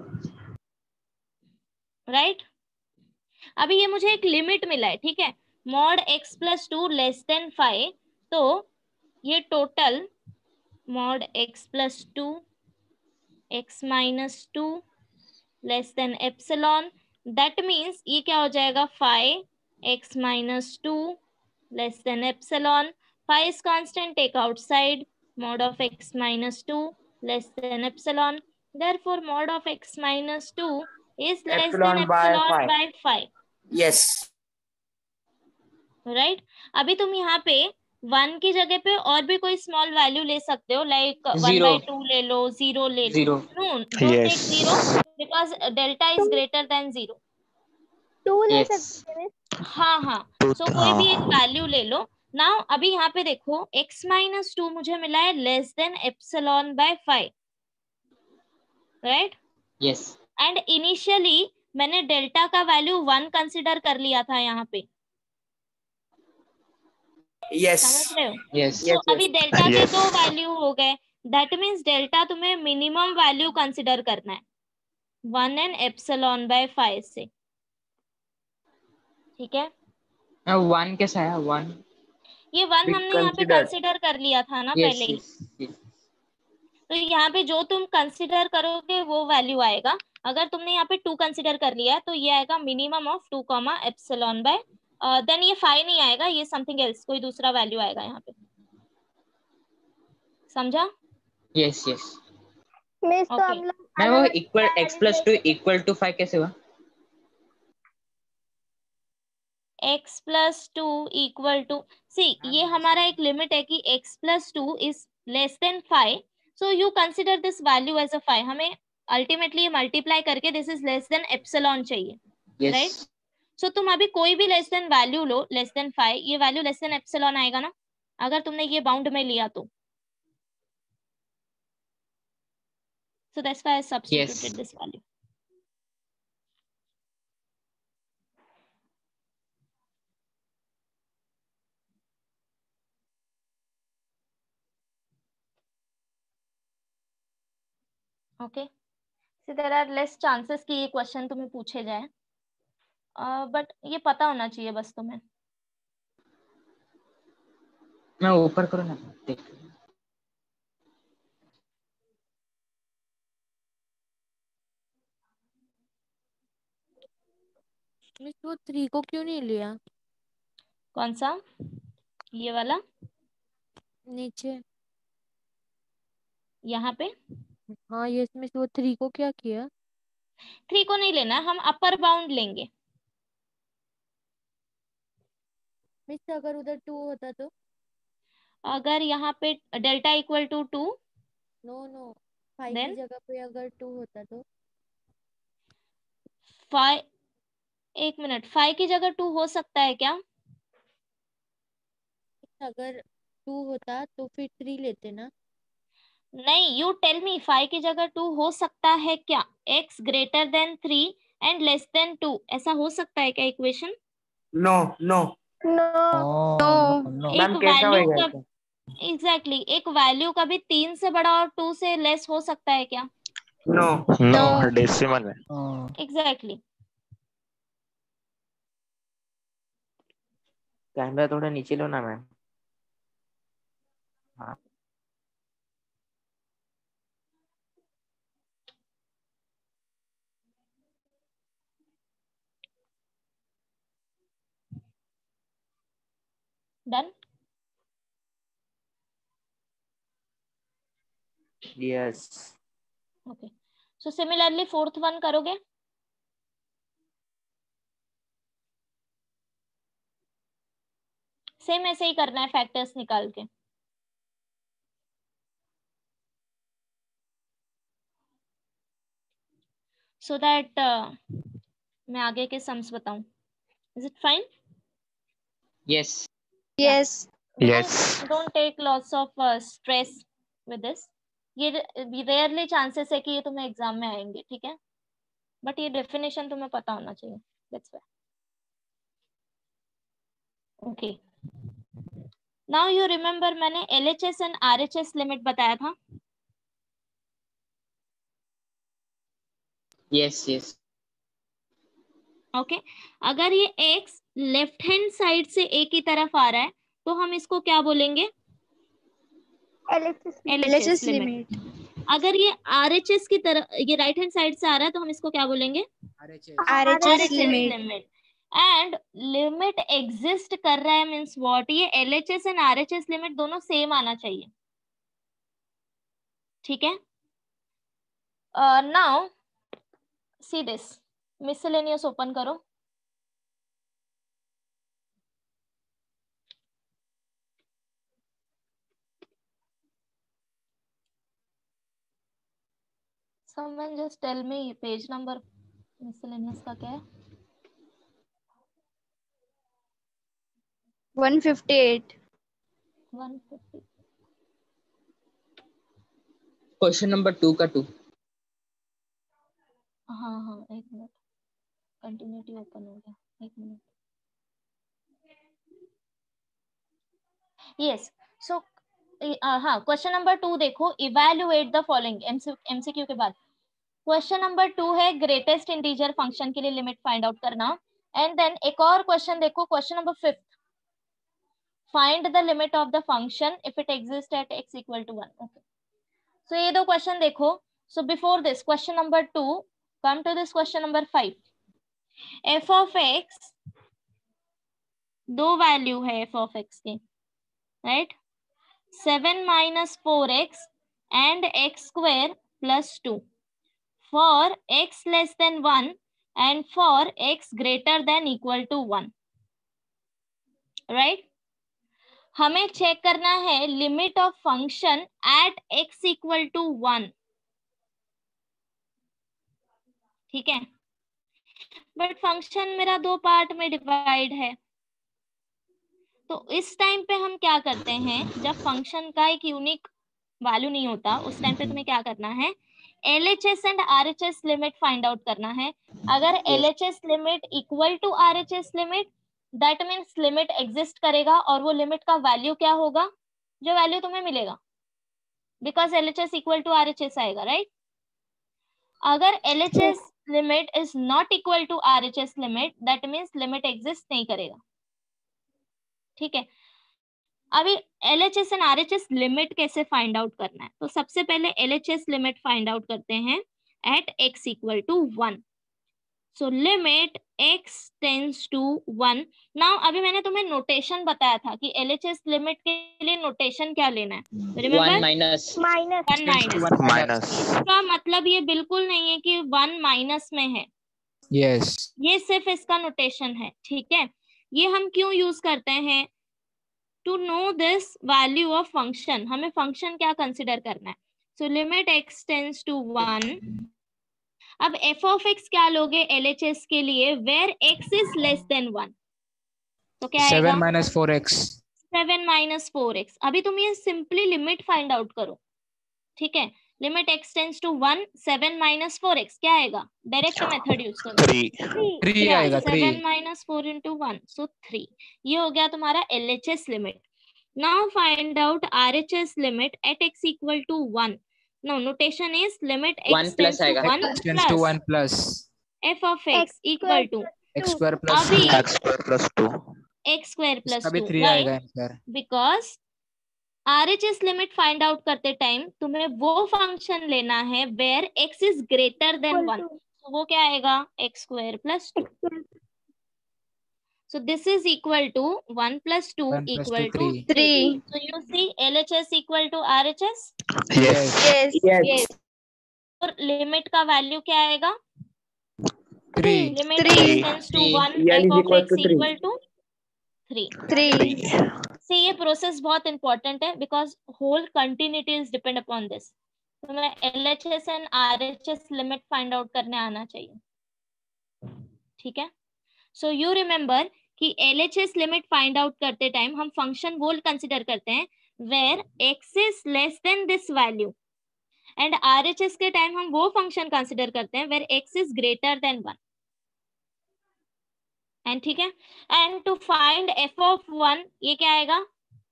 राइट। अभी ये मुझे एक लिमिट मिला है, ठीक है, mod x plus two less than five. तो ये total mod x plus two x minus two less than epsilon, that means ये क्या हो जाएगा? Five x minus two less than epsilon, five is constant, take outside, mod of x minus two less than epsilon, therefore mod of x minus two is less than Epsilon by epsilon five. by five. Yes. Right. अभी तुम यहाँ पे one की जगह पे और भी कोई स्मॉल वैल्यू ले सकते हो, like one Zero. By two ले लो, जीरो ले लो। Zero. No, don't take Yes. Zero because delta is greater than zero. Two ले Yes. सकते हैं। हाँ हाँ, तो सो कोई भी एक हाँ वैल्यू ले लो। नाउ अभी यहाँ पे देखो x माइनस टू मुझे मिला है less than epsilon by five, right? Yes. And initially मैंने डेल्टा का वैल्यू वन कंसिडर कर लिया था यहाँ पे, Yes. समझ रहे हो? Yes. तो Yes, अभी yes. डेल्टा के Yes. दो वैल्यू हो गए, दैट मीन्स डेल्टा तुम्हें मिनिमम वैल्यू कंसिडर करना है one and epsilon by five से, ठीक है? वन कैसा है? वन ये वन We हमने यहाँ पे considered. कंसिडर कर लिया था ना यस पहले ही। Yes yes. तो यहाँ पे जो तुम कंसिडर करोगे वो वैल्यू आएगा। अगर तुमने यहाँ पे टू कंसिडर कर लिया है तो ये आएगा minimum of two comma epsilon by, then ये फाइव नहीं आएगा, ये समथिंग एल्स, कोई दूसरा वैल्यू आएगा यहाँ पे, समझा? Yes yes. मिस तो Okay. हम लोग मैं वो अलग-अलग इक्वल वाली एक्स प्लस टू ले- इक्वल टू फाइव कैसे हुआ? x plus two equal to, see ये हमारा एक लिमिट है कि x plus two is less than five, so you consider this value as a five. हमें अल्टीमेटली ये मल्टीप्लाई करके this is less than epsilon चाहिए, यस राइट? सो तुम अभी कोई भी लेस देन वैल्यू लो, लेस देन फाइव, ये वैल्यू लेस देन एप्सिलॉन आएगा ना अगर तुमने ये बाउंड में लिया तो। So that's why I substituted this value. Okay, so there are less chances कि ये क्वेश्चन तुम्हें पूछे जाए, बट uh, ये पता होना चाहिए बस तुम्हें। मैं ऊपर करूँ ना? देख मिस वो थ्री को क्यों नहीं लिया? कौन सा? ये वाला नीचे। यहाँ पे हाँ यस मिस, वो थ्री को क्या किया? थ्री को नहीं लेना, हम अपर बाउंड लेंगे। मिस अगर उधर टू होता तो? अगर यहाँ पे delta equal to two, no no, five की देन जगह पे अगर टू होता तो? फाइव, एक मिनट, फाइव की जगह टू हो सकता है क्या? अगर टू होता तो फिर थ्री लेते ना। नहीं, यू टेल मी, फाइव की जगह टू हो सकता है क्या? X greater than three and less than two, ऐसा हो सकता है क्या equation? No no no no no एक मैम कैसा वैल्यू होएगा का, ऐसा? एग्जैक्टली exactly, एक वैल्यू कभी तीन से बड़ा और टू से लेस हो सकता है क्या? नो नो डेसिमल है। Exactly exactly. कैमरा थोड़ा नीचे लो ना मैम। हाँ done. Yes. Okay, so similarly fourth one करोगे? सेम ऐसे ही करना है, फैक्टर्स निकाल के। सो so दैट uh, मैं आगे के सम्स बताऊं। Is it fine? Yes yes yes don't take lots of stress with this. ये रेयरली चांसेस है कि ये तुम्हें एग्जाम में आएंगे, ठीक है, बट ये डेफिनेशन तुम्हें पता होना चाहिए, that's why. Okay, now you remember मैंने L H S and R H S limit बताया था। Yes yes okay okay. अगर ये x लेफ्ट हैंड साइड से a की तरफ आ रहा है तो हम इसको क्या बोलेंगे? L H S limit. अगर ये R H S की तरफ, ये राइट हैंड साइड से आ रहा है तो हम इसको क्या बोलेंगे? R H S limit. And limit exist कर रहा है मींस व्हाट? ये L H S and R H S limit दोनों सेम आना चाहिए, ठीक है। Now see this, miscellaneous open करो। Someone just tell me page number miscellaneous का क्या है? one fifty-eight one fifty। Question number two का टू। हाँ हाँ एक मिनट, कंटिन्यूटी ओपन हो गया, एक मिनट। यस, सो हाँ, क्वेश्चन नंबर टू देखो, इवैल्यूएट द फॉलोइंग। एमसीक्यू के बाद क्वेश्चन नंबर टू है ग्रेटेस्ट इंटीजर फंक्शन के लिए लिमिट फाइंड आउट करना। एंड देन एक और क्वेश्चन देखो, question number fifth, find the limit of the function if it exist at x equal to one. Okay, so ये दो question देखो। So before this question number two, come to this question number five. F of x, दो value है F of X के, right? Seven minus four X and x square plus two for x less than one and for x greater than equal to one, right? हमें check करना है limit of function at x equal to one, ठीक है, but function मेरा दो part में divide है। तो इस टाइम पे हम क्या करते हैं, जब फंक्शन का एक यूनिक वैल्यू नहीं होता उस टाइम पे तुम्हें क्या करना है, L H S and R H S limit find out करना है। अगर L H S limit equal to R H S limit, that means limit exist करेगा और वो लिमिट का वैल्यू क्या होगा, जो वैल्यू तुम्हें मिलेगा, because L H S equal to R H S आएगा, राइट? अगर L H S limit is not equal to R H S limit, that means limit exist नहीं करेगा, ठीक है। अभी L H S and R H S limit कैसे find out करना है, तो सबसे पहले L H S limit find out करते हैं at x equal to one. So limit x tends to one. Now अभी मैंने तुम्हें नोटेशन बताया था कि एलएचएस लिमिट के लिए नोटेशन क्या लेना है, remember? One minus minus one minus. Minus. इसका मतलब ये बिल्कुल नहीं है कि वन माइनस में है, यस। ये सिर्फ इसका नोटेशन है, ठीक है? ये हम क्यों यूज करते हैं? To know this value of function, हमें फंक्शन क्या कंसिडर करना है। So limit x tends to one. अब f ऑफ x क्या लोगे एलएचएस के लिए, where x is less than one, तो क्या आएगा? Seven minus four X. Seven minus four X. अभी तुम ये सिंपली लिमिट फाइंड आउट करो, ठीक है? Limit x tends to one, seven minus four X क्या आएगा? डायरेक्ट मेथड यूज करो, थ्री थ्री आएगा। Three seven minus four into one, so three. ये हो गया तुम्हारा LHS limit. Now find out RHS limit at x equal to one. Now notation is limit One x plus tends to आएगा। one tends to plus one plus f of x equal to X square plus अभी X square plus two. x square plus इसका भी two, three right? आएगा answer. Because R H S limit find out करते time तुम्हें वो function लेना है where x is greater than one, तो वो क्या आएगा? x square plus two. So this is equal to one plus two one plus equal two to three. three. So you see L H S equal to R H S. Yes. yes Yes. और limit का value क्या आएगा? Three. Limit Three. x tends to Three. one, L f is of equal x to three. equal to three. three See ये process बहुत important है because whole continuity is depend upon this. तुम्हें L H S and R H S limit find out करने आना चाहिए, ठीक है? So you remember कि L H S limit find out करते टाइम हम फंक्शन वो कंसिडर करते हैं where x is less than this value, and R H S के टाइम हम वो फंक्शन कंसिडर करते हैं where x is greater than one. And ठीक है, and to find f of one, ये क्या आएगा?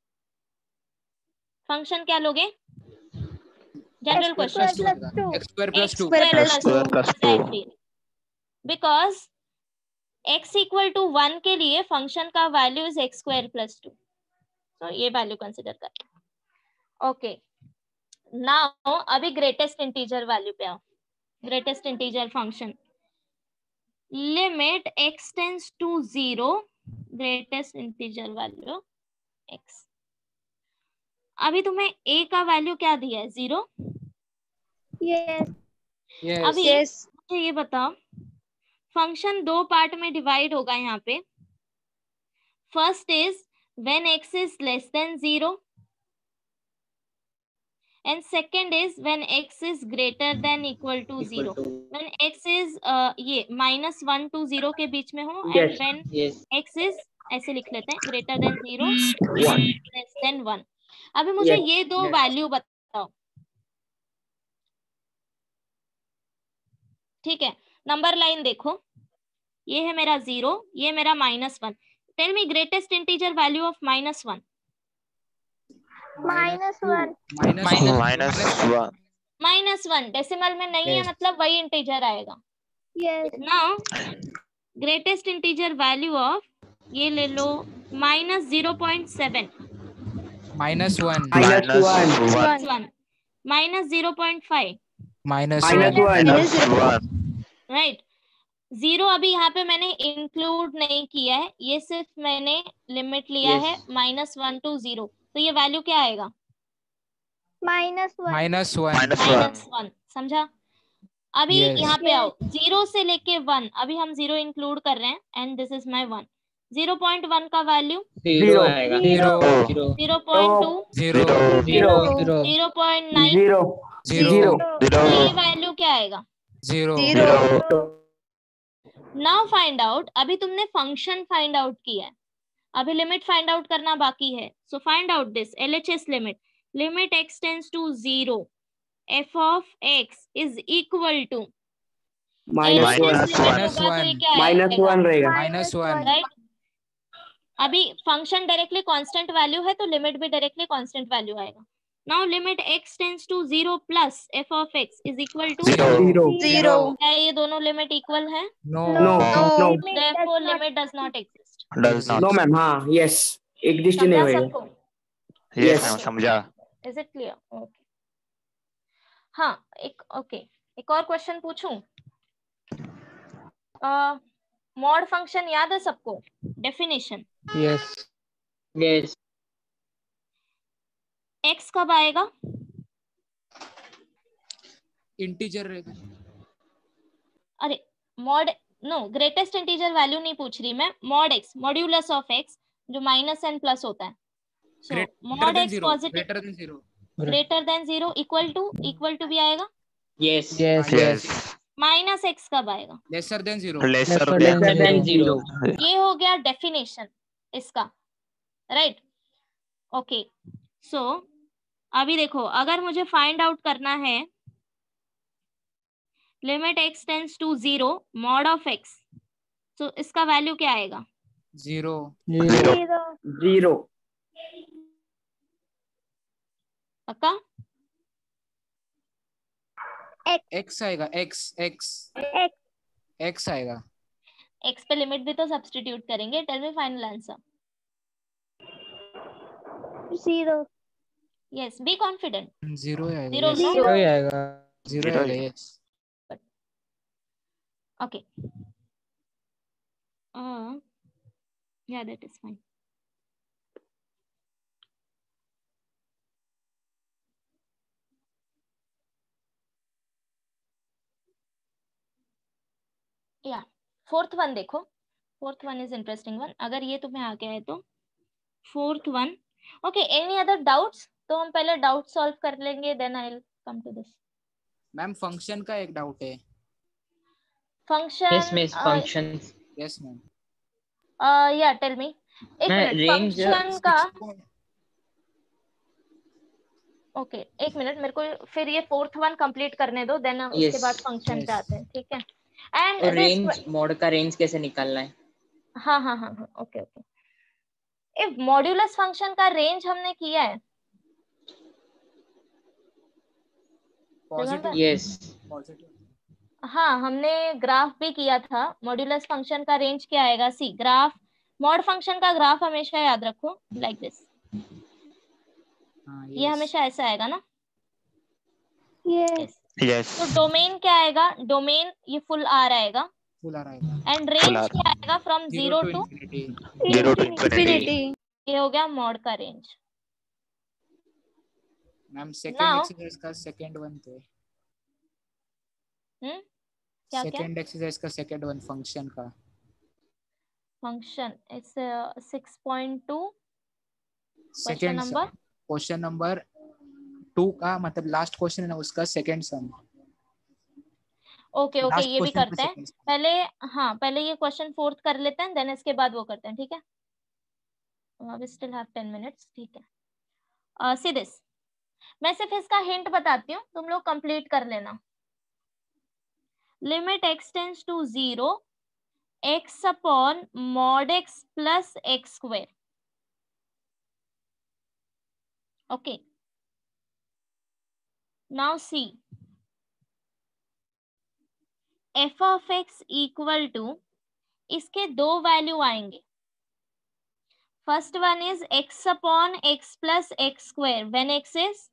फंक्शन क्या लोगे? General question, X square plus x two. square plus plus two, plus two. exactly. Because x equal to one के लिए function का value is x square plus two, तो ये वैल्यू कंसिडर कर। ओके, नाउ अभी greatest integer value पे आओ। Greatest integer function limit x tends to zero, greatest integer value x। अभी तुम्हें a का वैल्यू क्या दिया है? जीरो। yes yes. अभी yes मुझे ये बताओ, फंक्शन दो पार्ट में डिवाइड होगा यहाँ पे। First is when x is less than zero, and second is when x is greater than equal to zero. When x is ये माइनस वन टू जीरो के बीच में हो, and Yes. When Yes. x is, ऐसे लिख लेते हैं, greater than zero, less than one. अभी मुझे Yes. ये दो वैल्यू बताओ, ठीक है? नंबर लाइन देखो, ये है मेरा जीरो, ये मेरा minus one. Tell me greatest integer value of minus one. minus one minus one. Minus one decimal में नहीं है, Yes. मतलब वही इंटीजर आएगा। yes now greatest integer value of, ये ले लो, minus zero point seven, minus one. Minus one. One, minus zero point five, minus Minus one. One. Right? Zero अभी यहाँ पे मैंने इंक्लूड नहीं किया है, ये सिर्फ मैंने लिमिट लिया Yes. है माइनस वन टू जीरो, तो ये वैल्यू क्या आएगा? minus one minus one. Minus one, समझा? अभी Yes. यहाँ पे आओ, जीरो से लेके वन, अभी हम जीरो इंक्लूड कर रहे हैं, and this is my one. Zero point one का वैल्यू Zero आएगा। Zero. Zero. Zero point two, zero. Zero. Zero. Zero point nine, Zero. Zero. तो ये वैल्यू क्या आएगा? जीरो। नाउ फाइंड आउट, अभी तुमने फंक्शन फाइंड आउट किया है, अभी लिमिट फाइंड आउट करना बाकी है। So find out this L H S limit. Limit x tends to zero, f of x is equal to Minus L H S one. Limit Minus होगा तो ये one. क्या Minus आएगा? one रहेगा। Minus one. Right? अभी function directly constant value है, तो limit भी डायरेक्टली कांस्टेंट वैल्यू आएगा। Now limit x tends to zero plus f of x is equal to Zero. zero क्या ये दोनों लिमिट इक्वल है? No. No. No. Therefore limit does not exist. Does No, ma'am. हाँ. Yes. Exist नहीं समझा होएगा। सबको? Yes. समझा। Is it clear? Okay. हाँ, एक ओके okay. एक और क्वेश्चन पूछूं? मॉड फंक्शन याद है सबको? डेफिनेशन यस यस एक्स कब आएगा? इंटीजर रहेगा। अरे mod no, greatest integer value नहीं पूछ रही मैं, mod X, modulus of X जो माइनस एन प्लस होता है। So mod X positive greater than zero, greater than zero equal to equal to भी आएगा। Yes yes yes minus X कब आएगा? Lesser than zero, lesser lesser than zero. ये हो गया डेफिनेशन इसका, राइट? ओके, सो अभी देखो, अगर मुझे फाइंड आउट करना है limit x tends to zero mod of X, तो इसका वैल्यू क्या आएगा? जीरो जीरो जीरो पक्का? एक्स आएगा, एक्स एक्स एक्स आएगा। एक्स पे लिमिट भी तो सब्स्टिट्यूट करेंगे। Tell me final answer. Zero yes, be confident. Zero आएगा, जीरो yes. नो? जीरो ही आएगा, जीरो जीरो आएगा, ही। Yes. Okay. Uh, yeah, that is fine. Yeah, fourth one देखो, fourth one is interesting one. अगर ये तुम्हें आ गया है तो fourth one. Okay, any other doubts? तो हम पहले डाउट सॉल्व कर लेंगे, then I'll come to this. Ma'am function का एक डाउट है। Function. Yes miss uh, functions yes ma'am. uh, yeah, tell me. एक मैं मिनट, range- function का ओके okay, एक मिनट, मेरे को फिर ये फोर्थ वन कंप्लीट करने दो, देन Yes, उसके बाद फंक्शन पे yes. आते हैं, ठीक है? एंड और रेंज मॉड का रेंज कैसे निकालना है? हाँ हाँ हाँ हाँ okay okay. If modulus function का रेंज हमने किया है, पॉजिटिव, यस पॉजिटिव। हाँ हमने ग्राफ भी किया था। मॉड्यूलस फंक्शन का रेंज क्या आएगा? सी ग्राफ, मॉड फंक्शन का ग्राफ हमेशा याद रखो लाइक दिस, हाँ, ये yes. हमेशा ऐसा आएगा ना? यस यस तो डोमेन क्या आएगा? डोमेन ये फुल आर आएगा, फुल आ रहा है। एंड रेंज क्या आएगा? From zero to infinity. Zero to infinity ये हो गया मॉड का range. Ma'am second Now- exercise का सेकंड वन थे। हम्म क्या क्या? सेकंड एक्सरसाइज का सेकंड वन फंक्शन का। Function it's six point two question second number. Question number two का मतलब लास्ट क्वेश्चन है ना, उसका second sum. Okay okay, Last ये भी question करते हैं पे second sum। पहले। हाँ पहले ये क्वेश्चन फोर्थ कर लेते हैं, देन इसके बाद वो करते हैं, ठीक है? We still have ten minutes, ठीक है? सी दिस, मैं सिर्फ इसका हिंट बताती हूँ, तुम लोग कंप्लीट कर लेना। Limit x tends to zero X upon mod X plus X square. Okay, now see F of x equal to, इसके दो वैल्यू आएंगे। First one is X upon X plus X square when X is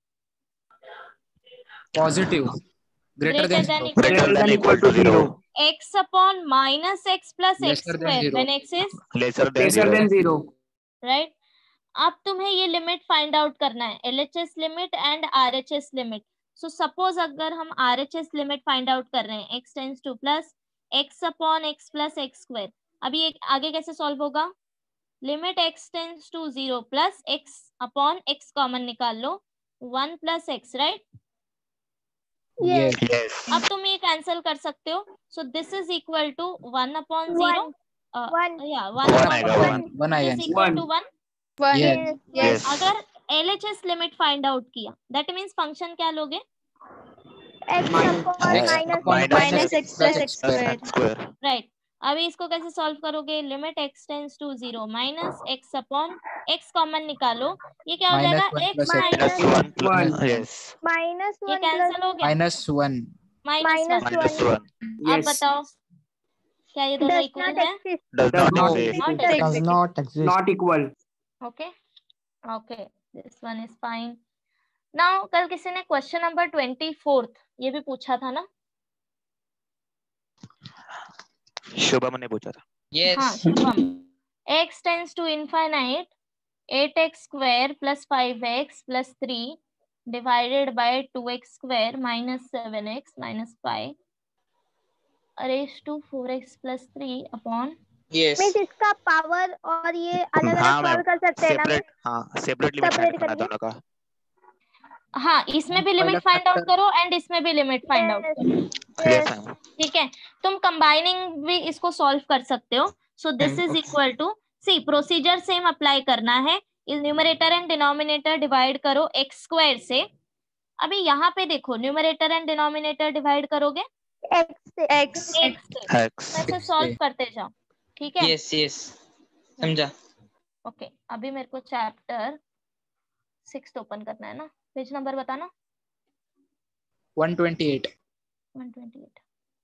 positive, greater than greater than zero, equal greater than to equal to zero x upon minus x plus x Lesser than square zero. when x is lesser than zero right. अब तुम्हें ये limit find out करना है, L H S limit and R H S limit. So suppose अगर हम R H S limit find out कर रहे हैं, x tends to plus x upon x plus x square, अभी एक आगे कैसे सॉल्व होगा? Limit x tends to zero plus x upon x common निकाल लो, one plus x, right? Yes yes अब तुम ये कैंसिल कर सकते हो, so this is equal to one upon zero, one या वन वन आएगा, अपॉन वन। वन आएगा answer. Equal to one. Yes yes अगर L H S limit find out किया, दैट मींस फंक्शन क्या लोगे? X Minus- upon X minus upon minus x plus x square। Square right. अभी इसको कैसे solve करोगे? Limit x tends to zero minus x upon x common निकालो, ये क्या हो माइनस जाएगा? One x plus minus one one, yes minus ये वन कैंसिल हो गया, minus one. Minus minus one. Minus one. One अब यस बताओ क्या ये दोनों डज इक्वल नॉट है? एक्सिस्ट डज Does नॉट not exist Not Does exist. not exist। Not equal okay okay, this one is fine. Now कल किसी ने क्वेश्चन नंबर ट्वेंटी फोर्थ ये भी पूछा था ना? शुभम ने पूछा था। यस हाँ Shubham, x tends to infinite eight x square plus five x plus three divided by two x square minus seven x minus five raise to four x plus three upon. Yes miss इसका power और ये अलग अलग हाँ solve ma'am, कर सकते हैं ना मिस? सेपरेट, हाँ सेपरेट लिमिट फाइंड सेपरेट करना करके। दोनों का। हाँ इसमें भी लिमिट फाइंड आउट करो एंड इसमें भी लिमिट फाइंड आउट करो। Yes ma'am. ठीक है, तुम कंबाइनिंग भी इसको सॉल्व कर सकते हो। So this is equal to, see procedure same apply करना है, न्यूमरेटर एंड डिनोमिनेटर डिवाइड करो एक्स स्क्वायर से। अभी यहाँ पे देखो, न्यूमरेटर एंड डिनोमिनेटर डिवाइड करोगे एक्स से एक्स एक्स से, एक्स ऐसे सॉल्व करते जाओ। ठीक है, यस यस समझा। ओके अभी मेरे को चैप्टर सिक्स ओपन करना है ना, पेज नंबर बताना। One twenty eight. One twenty eight.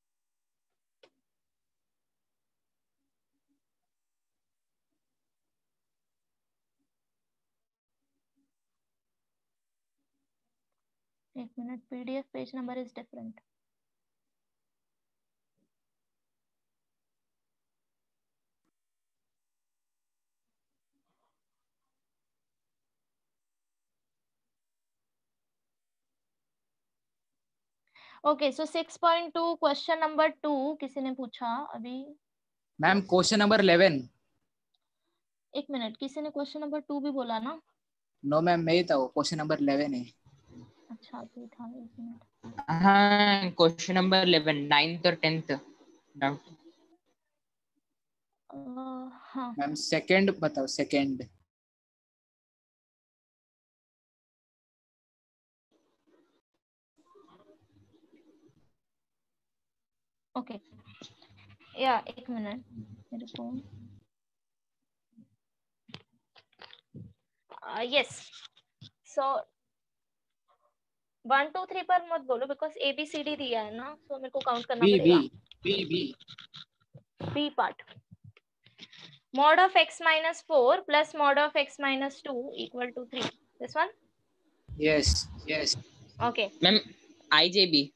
एक minute, PDF page number is different. Okay so six point two question number two किसी ने पूछा अभी। Ma'am question number eleven. एक मिनट, किसी ने क्वेश्चन नंबर टू भी बोला ना? नो मैम मैं ही था, वो क्वेश्चन नंबर इलेवन है। अच्छा तो था, एक मिनट। हाँ क्वेश्चन नंबर इलेवन, नाइन्थ और टेंथ डाउट। हाँ मैम सेकंड बताओ, सेकंड। ओके या एक मिनट मेरे को। Yes so one two three पर मत बोलो because A B C D दिया है ना, सो मेरे को काउंट करना बी पड़ेगा। B B B B part, mod of x minus four plus mod of x minus two equal to three. This one? Yes yes. Okay. Ma'am I J B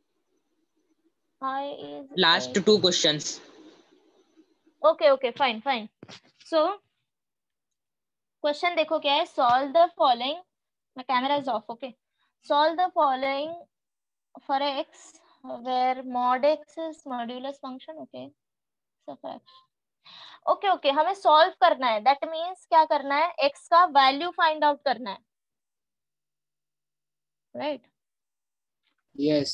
I is last two questions. okay okay fine fine. So question देखो क्या है, solve the following. My camera is off. Okay. Solve the following for x where mod x is modulus function. Okay. So fraction. Okay okay हमें solve करना है, that means क्या करना है, x का वैल्यू फाइंड आउट करना है, right? Yes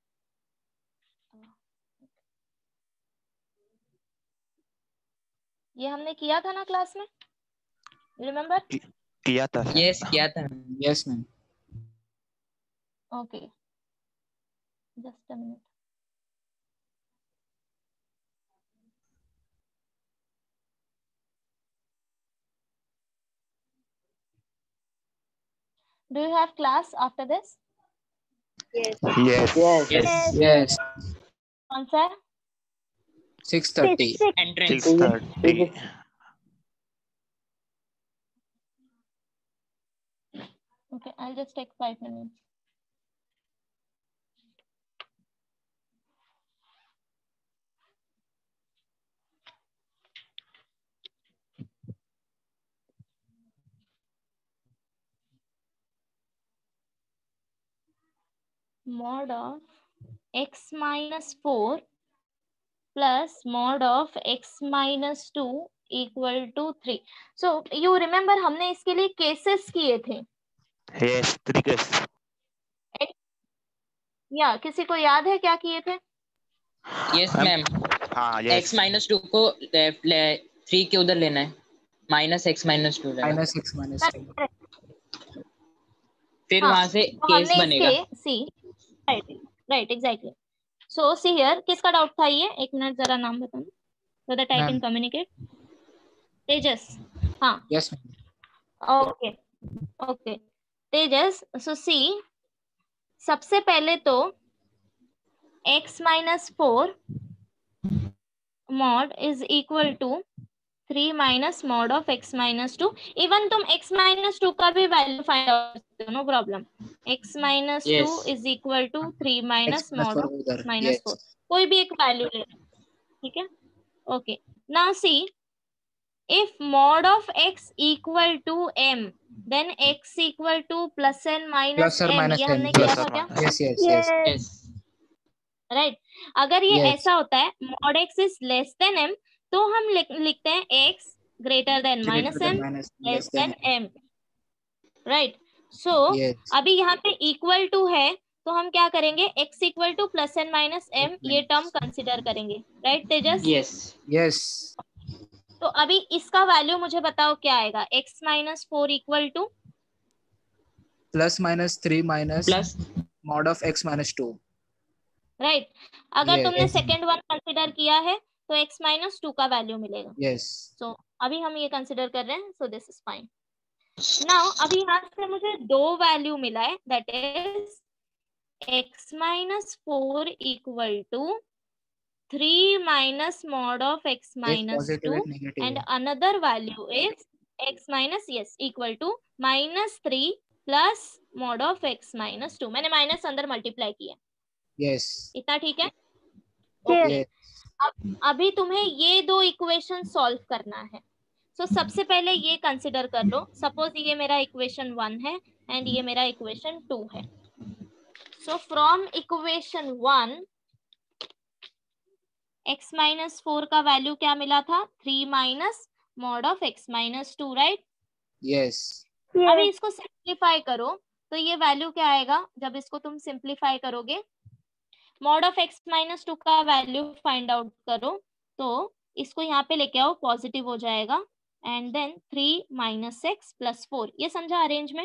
ये हमने किया था ना क्लास में, रिमेम्बर? किया था। यस किया था। Yes ma'am. Okay just a minute. Do you have class after this? Yes. Yes. Yes. Yes. कौन सा? Six thirty. Entrance. Six thirty. Okay, I'll just take five minutes. Mod of x minus four plus mod of x minus two equal to three. So you remember हमने इसके लिए cases किए थे. Yes, three cases. या किसी को याद है क्या किए थे? Yes ma'am. हाँ yes. x minus two को थ्री के उधर लेना है, माइनस x minus two लेना है। Minus x minus two. फिर हाँ, वहां से तो केस हमने बनेगा। इसके see right right exactly. So see here किसका डाउट था ये, एक मिनट जरा नाम बताना so that I can communicate. Tejas. हाँ yes okay okay Tejas. So see सबसे पहले तो x minus four mod is equal to three minus mod of x minus two. Even तुम x माइनस टू का भी वैल्यू फाइंड आउट करते हो, no problem. x minus two is equal to three minus mod of minus four, कोई भी एक value ले। ठीक है, okay. Now see, if mod of x equal to m, then x equal to plus n minus Plus or m. minus ये n. हमने Yes. किया था क्या? Yes, yes, yes. Yes. Right. अगर ये Yes. ऐसा होता है mod x is less than m, तो हम लिख, लिखते हैं x greater than Greater minus than m minus less less than than m. Right. So Yes. अभी यहाँ पे इक्वल टू है, तो हम क्या करेंगे, x equal to plus n minus m, ये टर्म कंसिडर करेंगे. राइट तेजस? Yes. Yes. तो अभी इसका वैल्यू मुझे बताओ क्या आएगा. x minus four equal to Plus minus three minus Plus. mod of x minus two. Right. अगर Yes. तुमने सेकेंड वन कंसिडर किया है तो x माइनस टू का वैल्यू मिलेगा. Yes. सो so, अभी हम ये कंसिडर कर रहे हैं. So this is fine. Now अभी यहाँ से मुझे दो वैल्यू मिला है, that is x minus four equal to three minus mod of x एक माइनस positive टू एक negative एंड है. Another value is x minus yes equal to minus three plus mod of x minus two. मैंने minus अंदर multiply किया. Yes. इतना ठीक है? Yes. अब अभी तुम्हें ये दो इक्वेशन सॉल्व करना है. सो so, सबसे पहले ये कंसिडर कर लो. सपोज ये मेरा इक्वेशन वन है एंड ये मेरा इक्वेशन टू है. So from equation one x minus four का वैल्यू क्या मिला था, three minus mod of x minus two. Right. Yes. अभी इसको सिंप्लीफाई करो तो ये वैल्यू क्या आएगा. जब इसको तुम सिंप्लीफाई करोगे, mod of x minus two का वैल्यू फाइंड आउट करो, तो इसको यहाँ पे लेके आओ, पॉजिटिव हो जाएगा. And then three minus x plus four. ये समझा arrangement?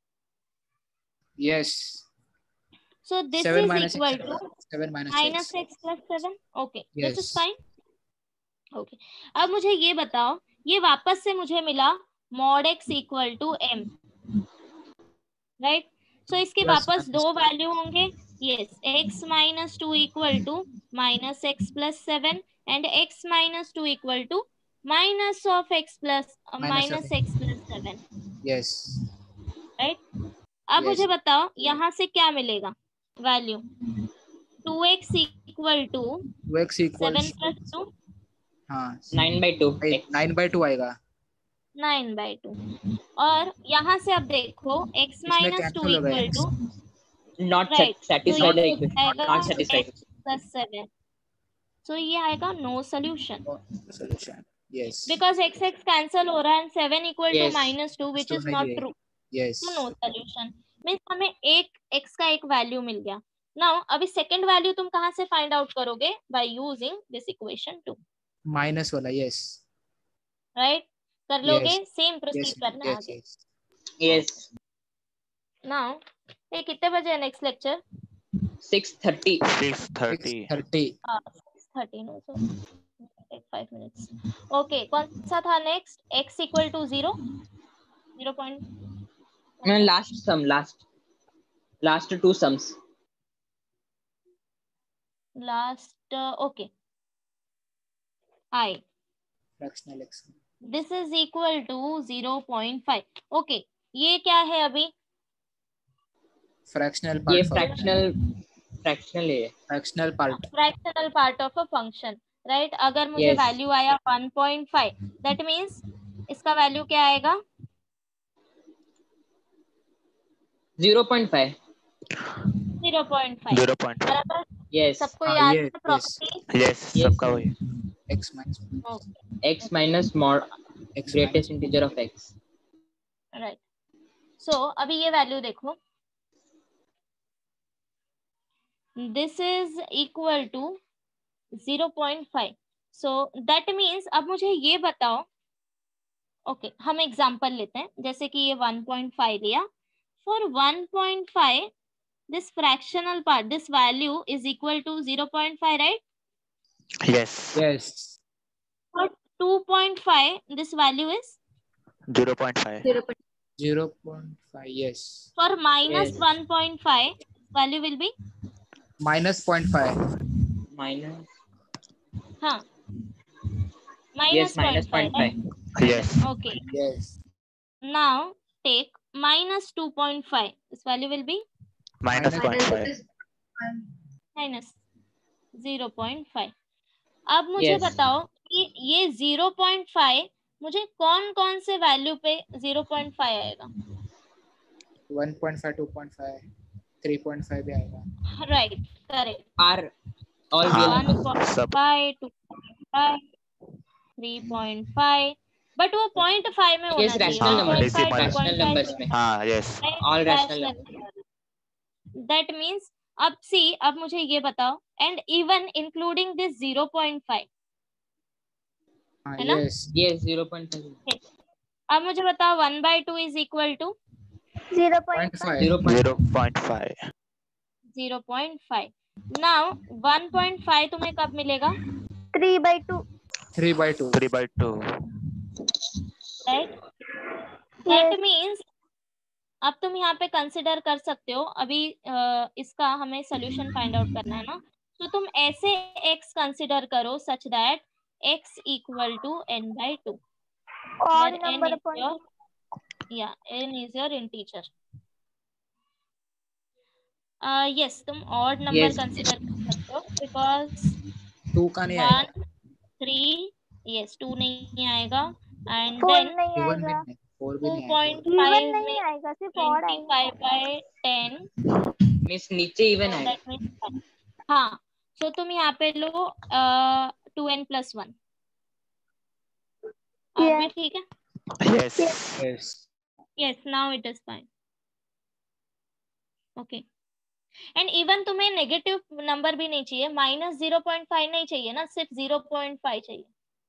Yes. So this Seven is minus equal x. To Seven minus minus x. X plus seven. Okay, this is Yes. Fine. Okay, अब मुझे ये बताओ, ये वापस से मुझे मिला mod x equal to m. Right. So इसके Plus वापस minus दो two. वैल्यू होंगे. Yes, x minus two equal to minus x plus seven and x minus two equal to minus of x plus Minus of minus x. X plus seven. Yes. Right. अब Yes. मुझे बताओ यहाँ से क्या मिलेगा value. Two x equal to two x equals seven plus two हाँ Nine by two. eight- nine by two आएगा. Nine by two. और यहाँ से अब देखो x इसमें माइनस टू cancel हो गया equal x. To Not Right. sat- satisfy तो the ये equation. आएगा Not satisfied. x plus seven. सो ये आएगा no solution, Solution. Yes. Because x x cancel हो रहा है and seven equal to Yes. Minus two which तो इज नहीं नॉट है. True. Yes. No solution means हमें एक x का एक वैल्यू मिल गया. नाउ अभी सेकंड वैल्यू तुम कहाँ से फाइंड आउट करोगे, by using this equation two. Minus वाला. Yes. राइट. कर लोगे, Yes. Same Yes. प्रोसीड करना है Yes. आगे. Yes. Yes. नाउ ये कितने बजे है next lecture? Six thirty. Six thirty. Six thirty. Thirty no. So take five minutes. Okay, कौन सा था next? x equal to zero, zero point. No, last sum. Last. Last two sums. Last. Okay, i Fractional x. This is equal to zero point five. Okay, ये क्या है अभी? Fractional ये part. for- fractional. Fractional है. Fractional part. Fractional part of a function. Right. अगर मुझे Yes. Value आया one point five, that means इसका वैल्यू क्या आएगा? Zero point five. Zero point five. Zero point. बराबर. Yes. सबको हाँ, याद ये- है yes. प्रॉपर्टी? Yes. Yes. सबका वही. X minus X minus mod x greatest minus integer of x. Right. So अभी ये वैल्यू देखो, this is equal to zero point five. So that means अब मुझे ये बताओ. ओके okay, हम एग्जांपल लेते हैं. जैसे कि ये वन पॉइंट फाइव लिया. For one point five this fractional part, this value is equal to zero point five. Right. Yes. Yes. For two point five this value is. Zero point five. Zero point five. Yes. For minus Yes. One point five value will be. Minus point five. Minus. हाँ, Yes. Minus Minus point point five. five. Yes. Okay, Yes. now take minus two point five. This value will be Minus Minus point five. minus zero point five. अब मुझे Yes. बताओ कि ये zero point five मुझे कौन कौन से वैल्यू पे ज़ीरो पॉइंट फाइव आएगा? One point five, two point five, three point five भी आएगा। Right, correct. Are all हाँ, real? वन पॉइंट सब five, two point five, three point five, but वो पॉइंट फाइव में Yes, होना चाहिए। rational हाँ, numbers. Zero point five, decimal. Two point Rational numbers five, में. हाँ, yes. All rational rational. That means अब सी, अब मुझे ये बताओ, and even including this zero point five, हाँ, है ना? yes. Yes, zero point five. अब मुझे बताओ one by two is equal to zero point point five. Zero point zero point five. Zero point five. Now one point five तुम्हें कब मिलेगा? Three by two. Three by two. three by two. Right, that means अब तुम यहाँ पे consider कर सकते हो, अभी अ, इसका हमें सोल्यूशन फाइंड आउट करना है ना, तो तुम ऐसे x कंसिडर करो such that x equal to n by two, और n number is upon your, yeah, n is your integer. uh, yes, तुम ऑड नंबर Yes. कंसिडर कर सकते हो, बिकॉज टू का नहीं वन आएगा। थ्री, यस टू नहीं आएगा, एंड फोर देन नहीं इवन भी आएगा। नहीं, फोर भी टू नहीं आएगा। पॉइंट इवन फाइव नहीं में आएगा, सिर्फ और ट्वेंटी आएगा। फाइव बाई टेन, means नीचे even so आएगा. that means हाँ, so तुम यहाँ पे लो टू एन प्लस वन, अभी Yes. ठीक है? Yes. Yes. Yes, now it is fine. Okay, and even तुम्हें नेगेटिव नंबर भी नहीं चाहिए, माइनस जीरो पॉइंट फाइव नहीं चाहिए ना, सिर्फ जीरो पॉइंट फाइव चाहिए,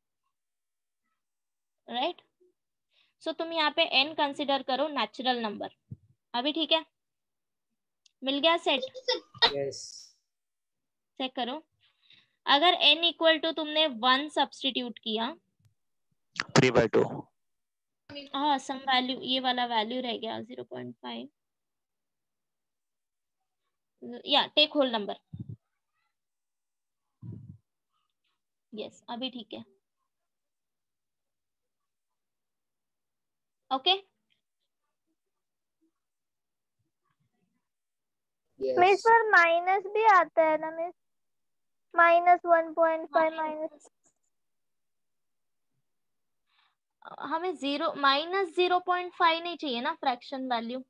राइट? सो तुम यहाँ पे n कंसिडर करो नेचुरल नंबर, अभी ठीक है? मिल गया सेट? Yes. चेक करो, अगर n इक्वल टू तुमने वन सब्स्टिट्यूट किया, three by two. हाँ सम वैल्यू, ये वाला वैल्यू रह गया ज़ीरो पॉइंट फाइव, या टेक होल नंबर, यस अभी ठीक है। Okay, Yes. मिस पर माइनस भी आता है ना miss, minus one point five minus. हमें zero minus zero point five नहीं चाहिए ना fraction value,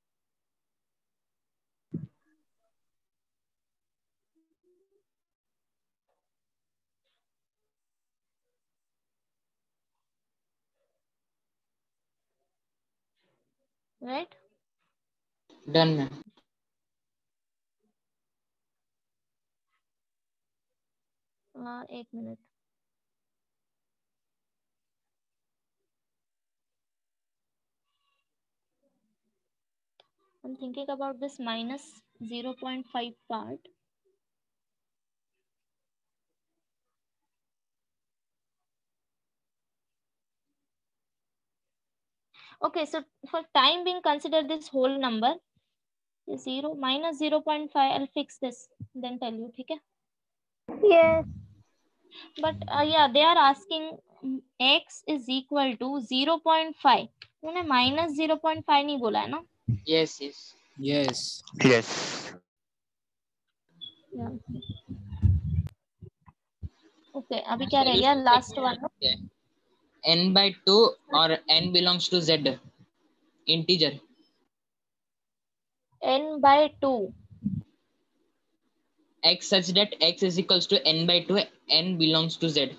right? Done ma'am. एक मिनट, I'm thinking about this minus zero point five part. Okay, so for time being, consider this whole number zero minus zero point five. I'll fix this, then tell you, ठीक है? Yes. But uh, yeah, they are asking mm, x is equal to zero point five. उन्होंने minus zero point five नहीं बोला है ना? Yes, yes. Yes. Yes. Yeah. Okay, अभी क्या रह गया? Last one. Okay. N by two or n belongs to z, integer. n by two. X such that x is equals to n by two, n belongs to z.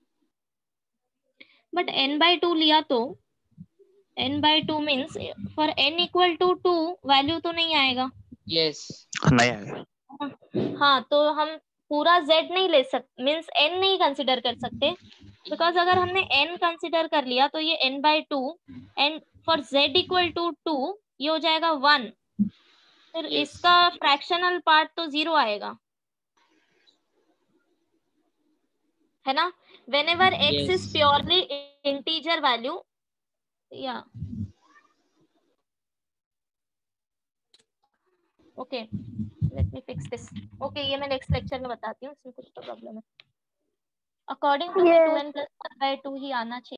But n by two लिया तो n by two means for n equal to two value तो नहीं आएगा। Yes. नहीं आएगा। हाँ, तो हम पूरा z नहीं ले सकते, मीन्स n नहीं कंसिडर कर सकते, बिकॉज अगर हमने n कंसिडर कर लिया तो ये n by two, and for z equal to two ये हो जाएगा वन, फिर Yes. इसका फ्रैक्शनल पार्ट तो जीरो आएगा, है ना? whenever x Yes. is purely integer value, yeah, okay, let me fix this. okay, ये मैं नेक्स्ट लेक्चर में बताती हूँ, इसमें कुछ तो प्रॉब्लम है। According to me two n plus one by two ही आना चाहिए।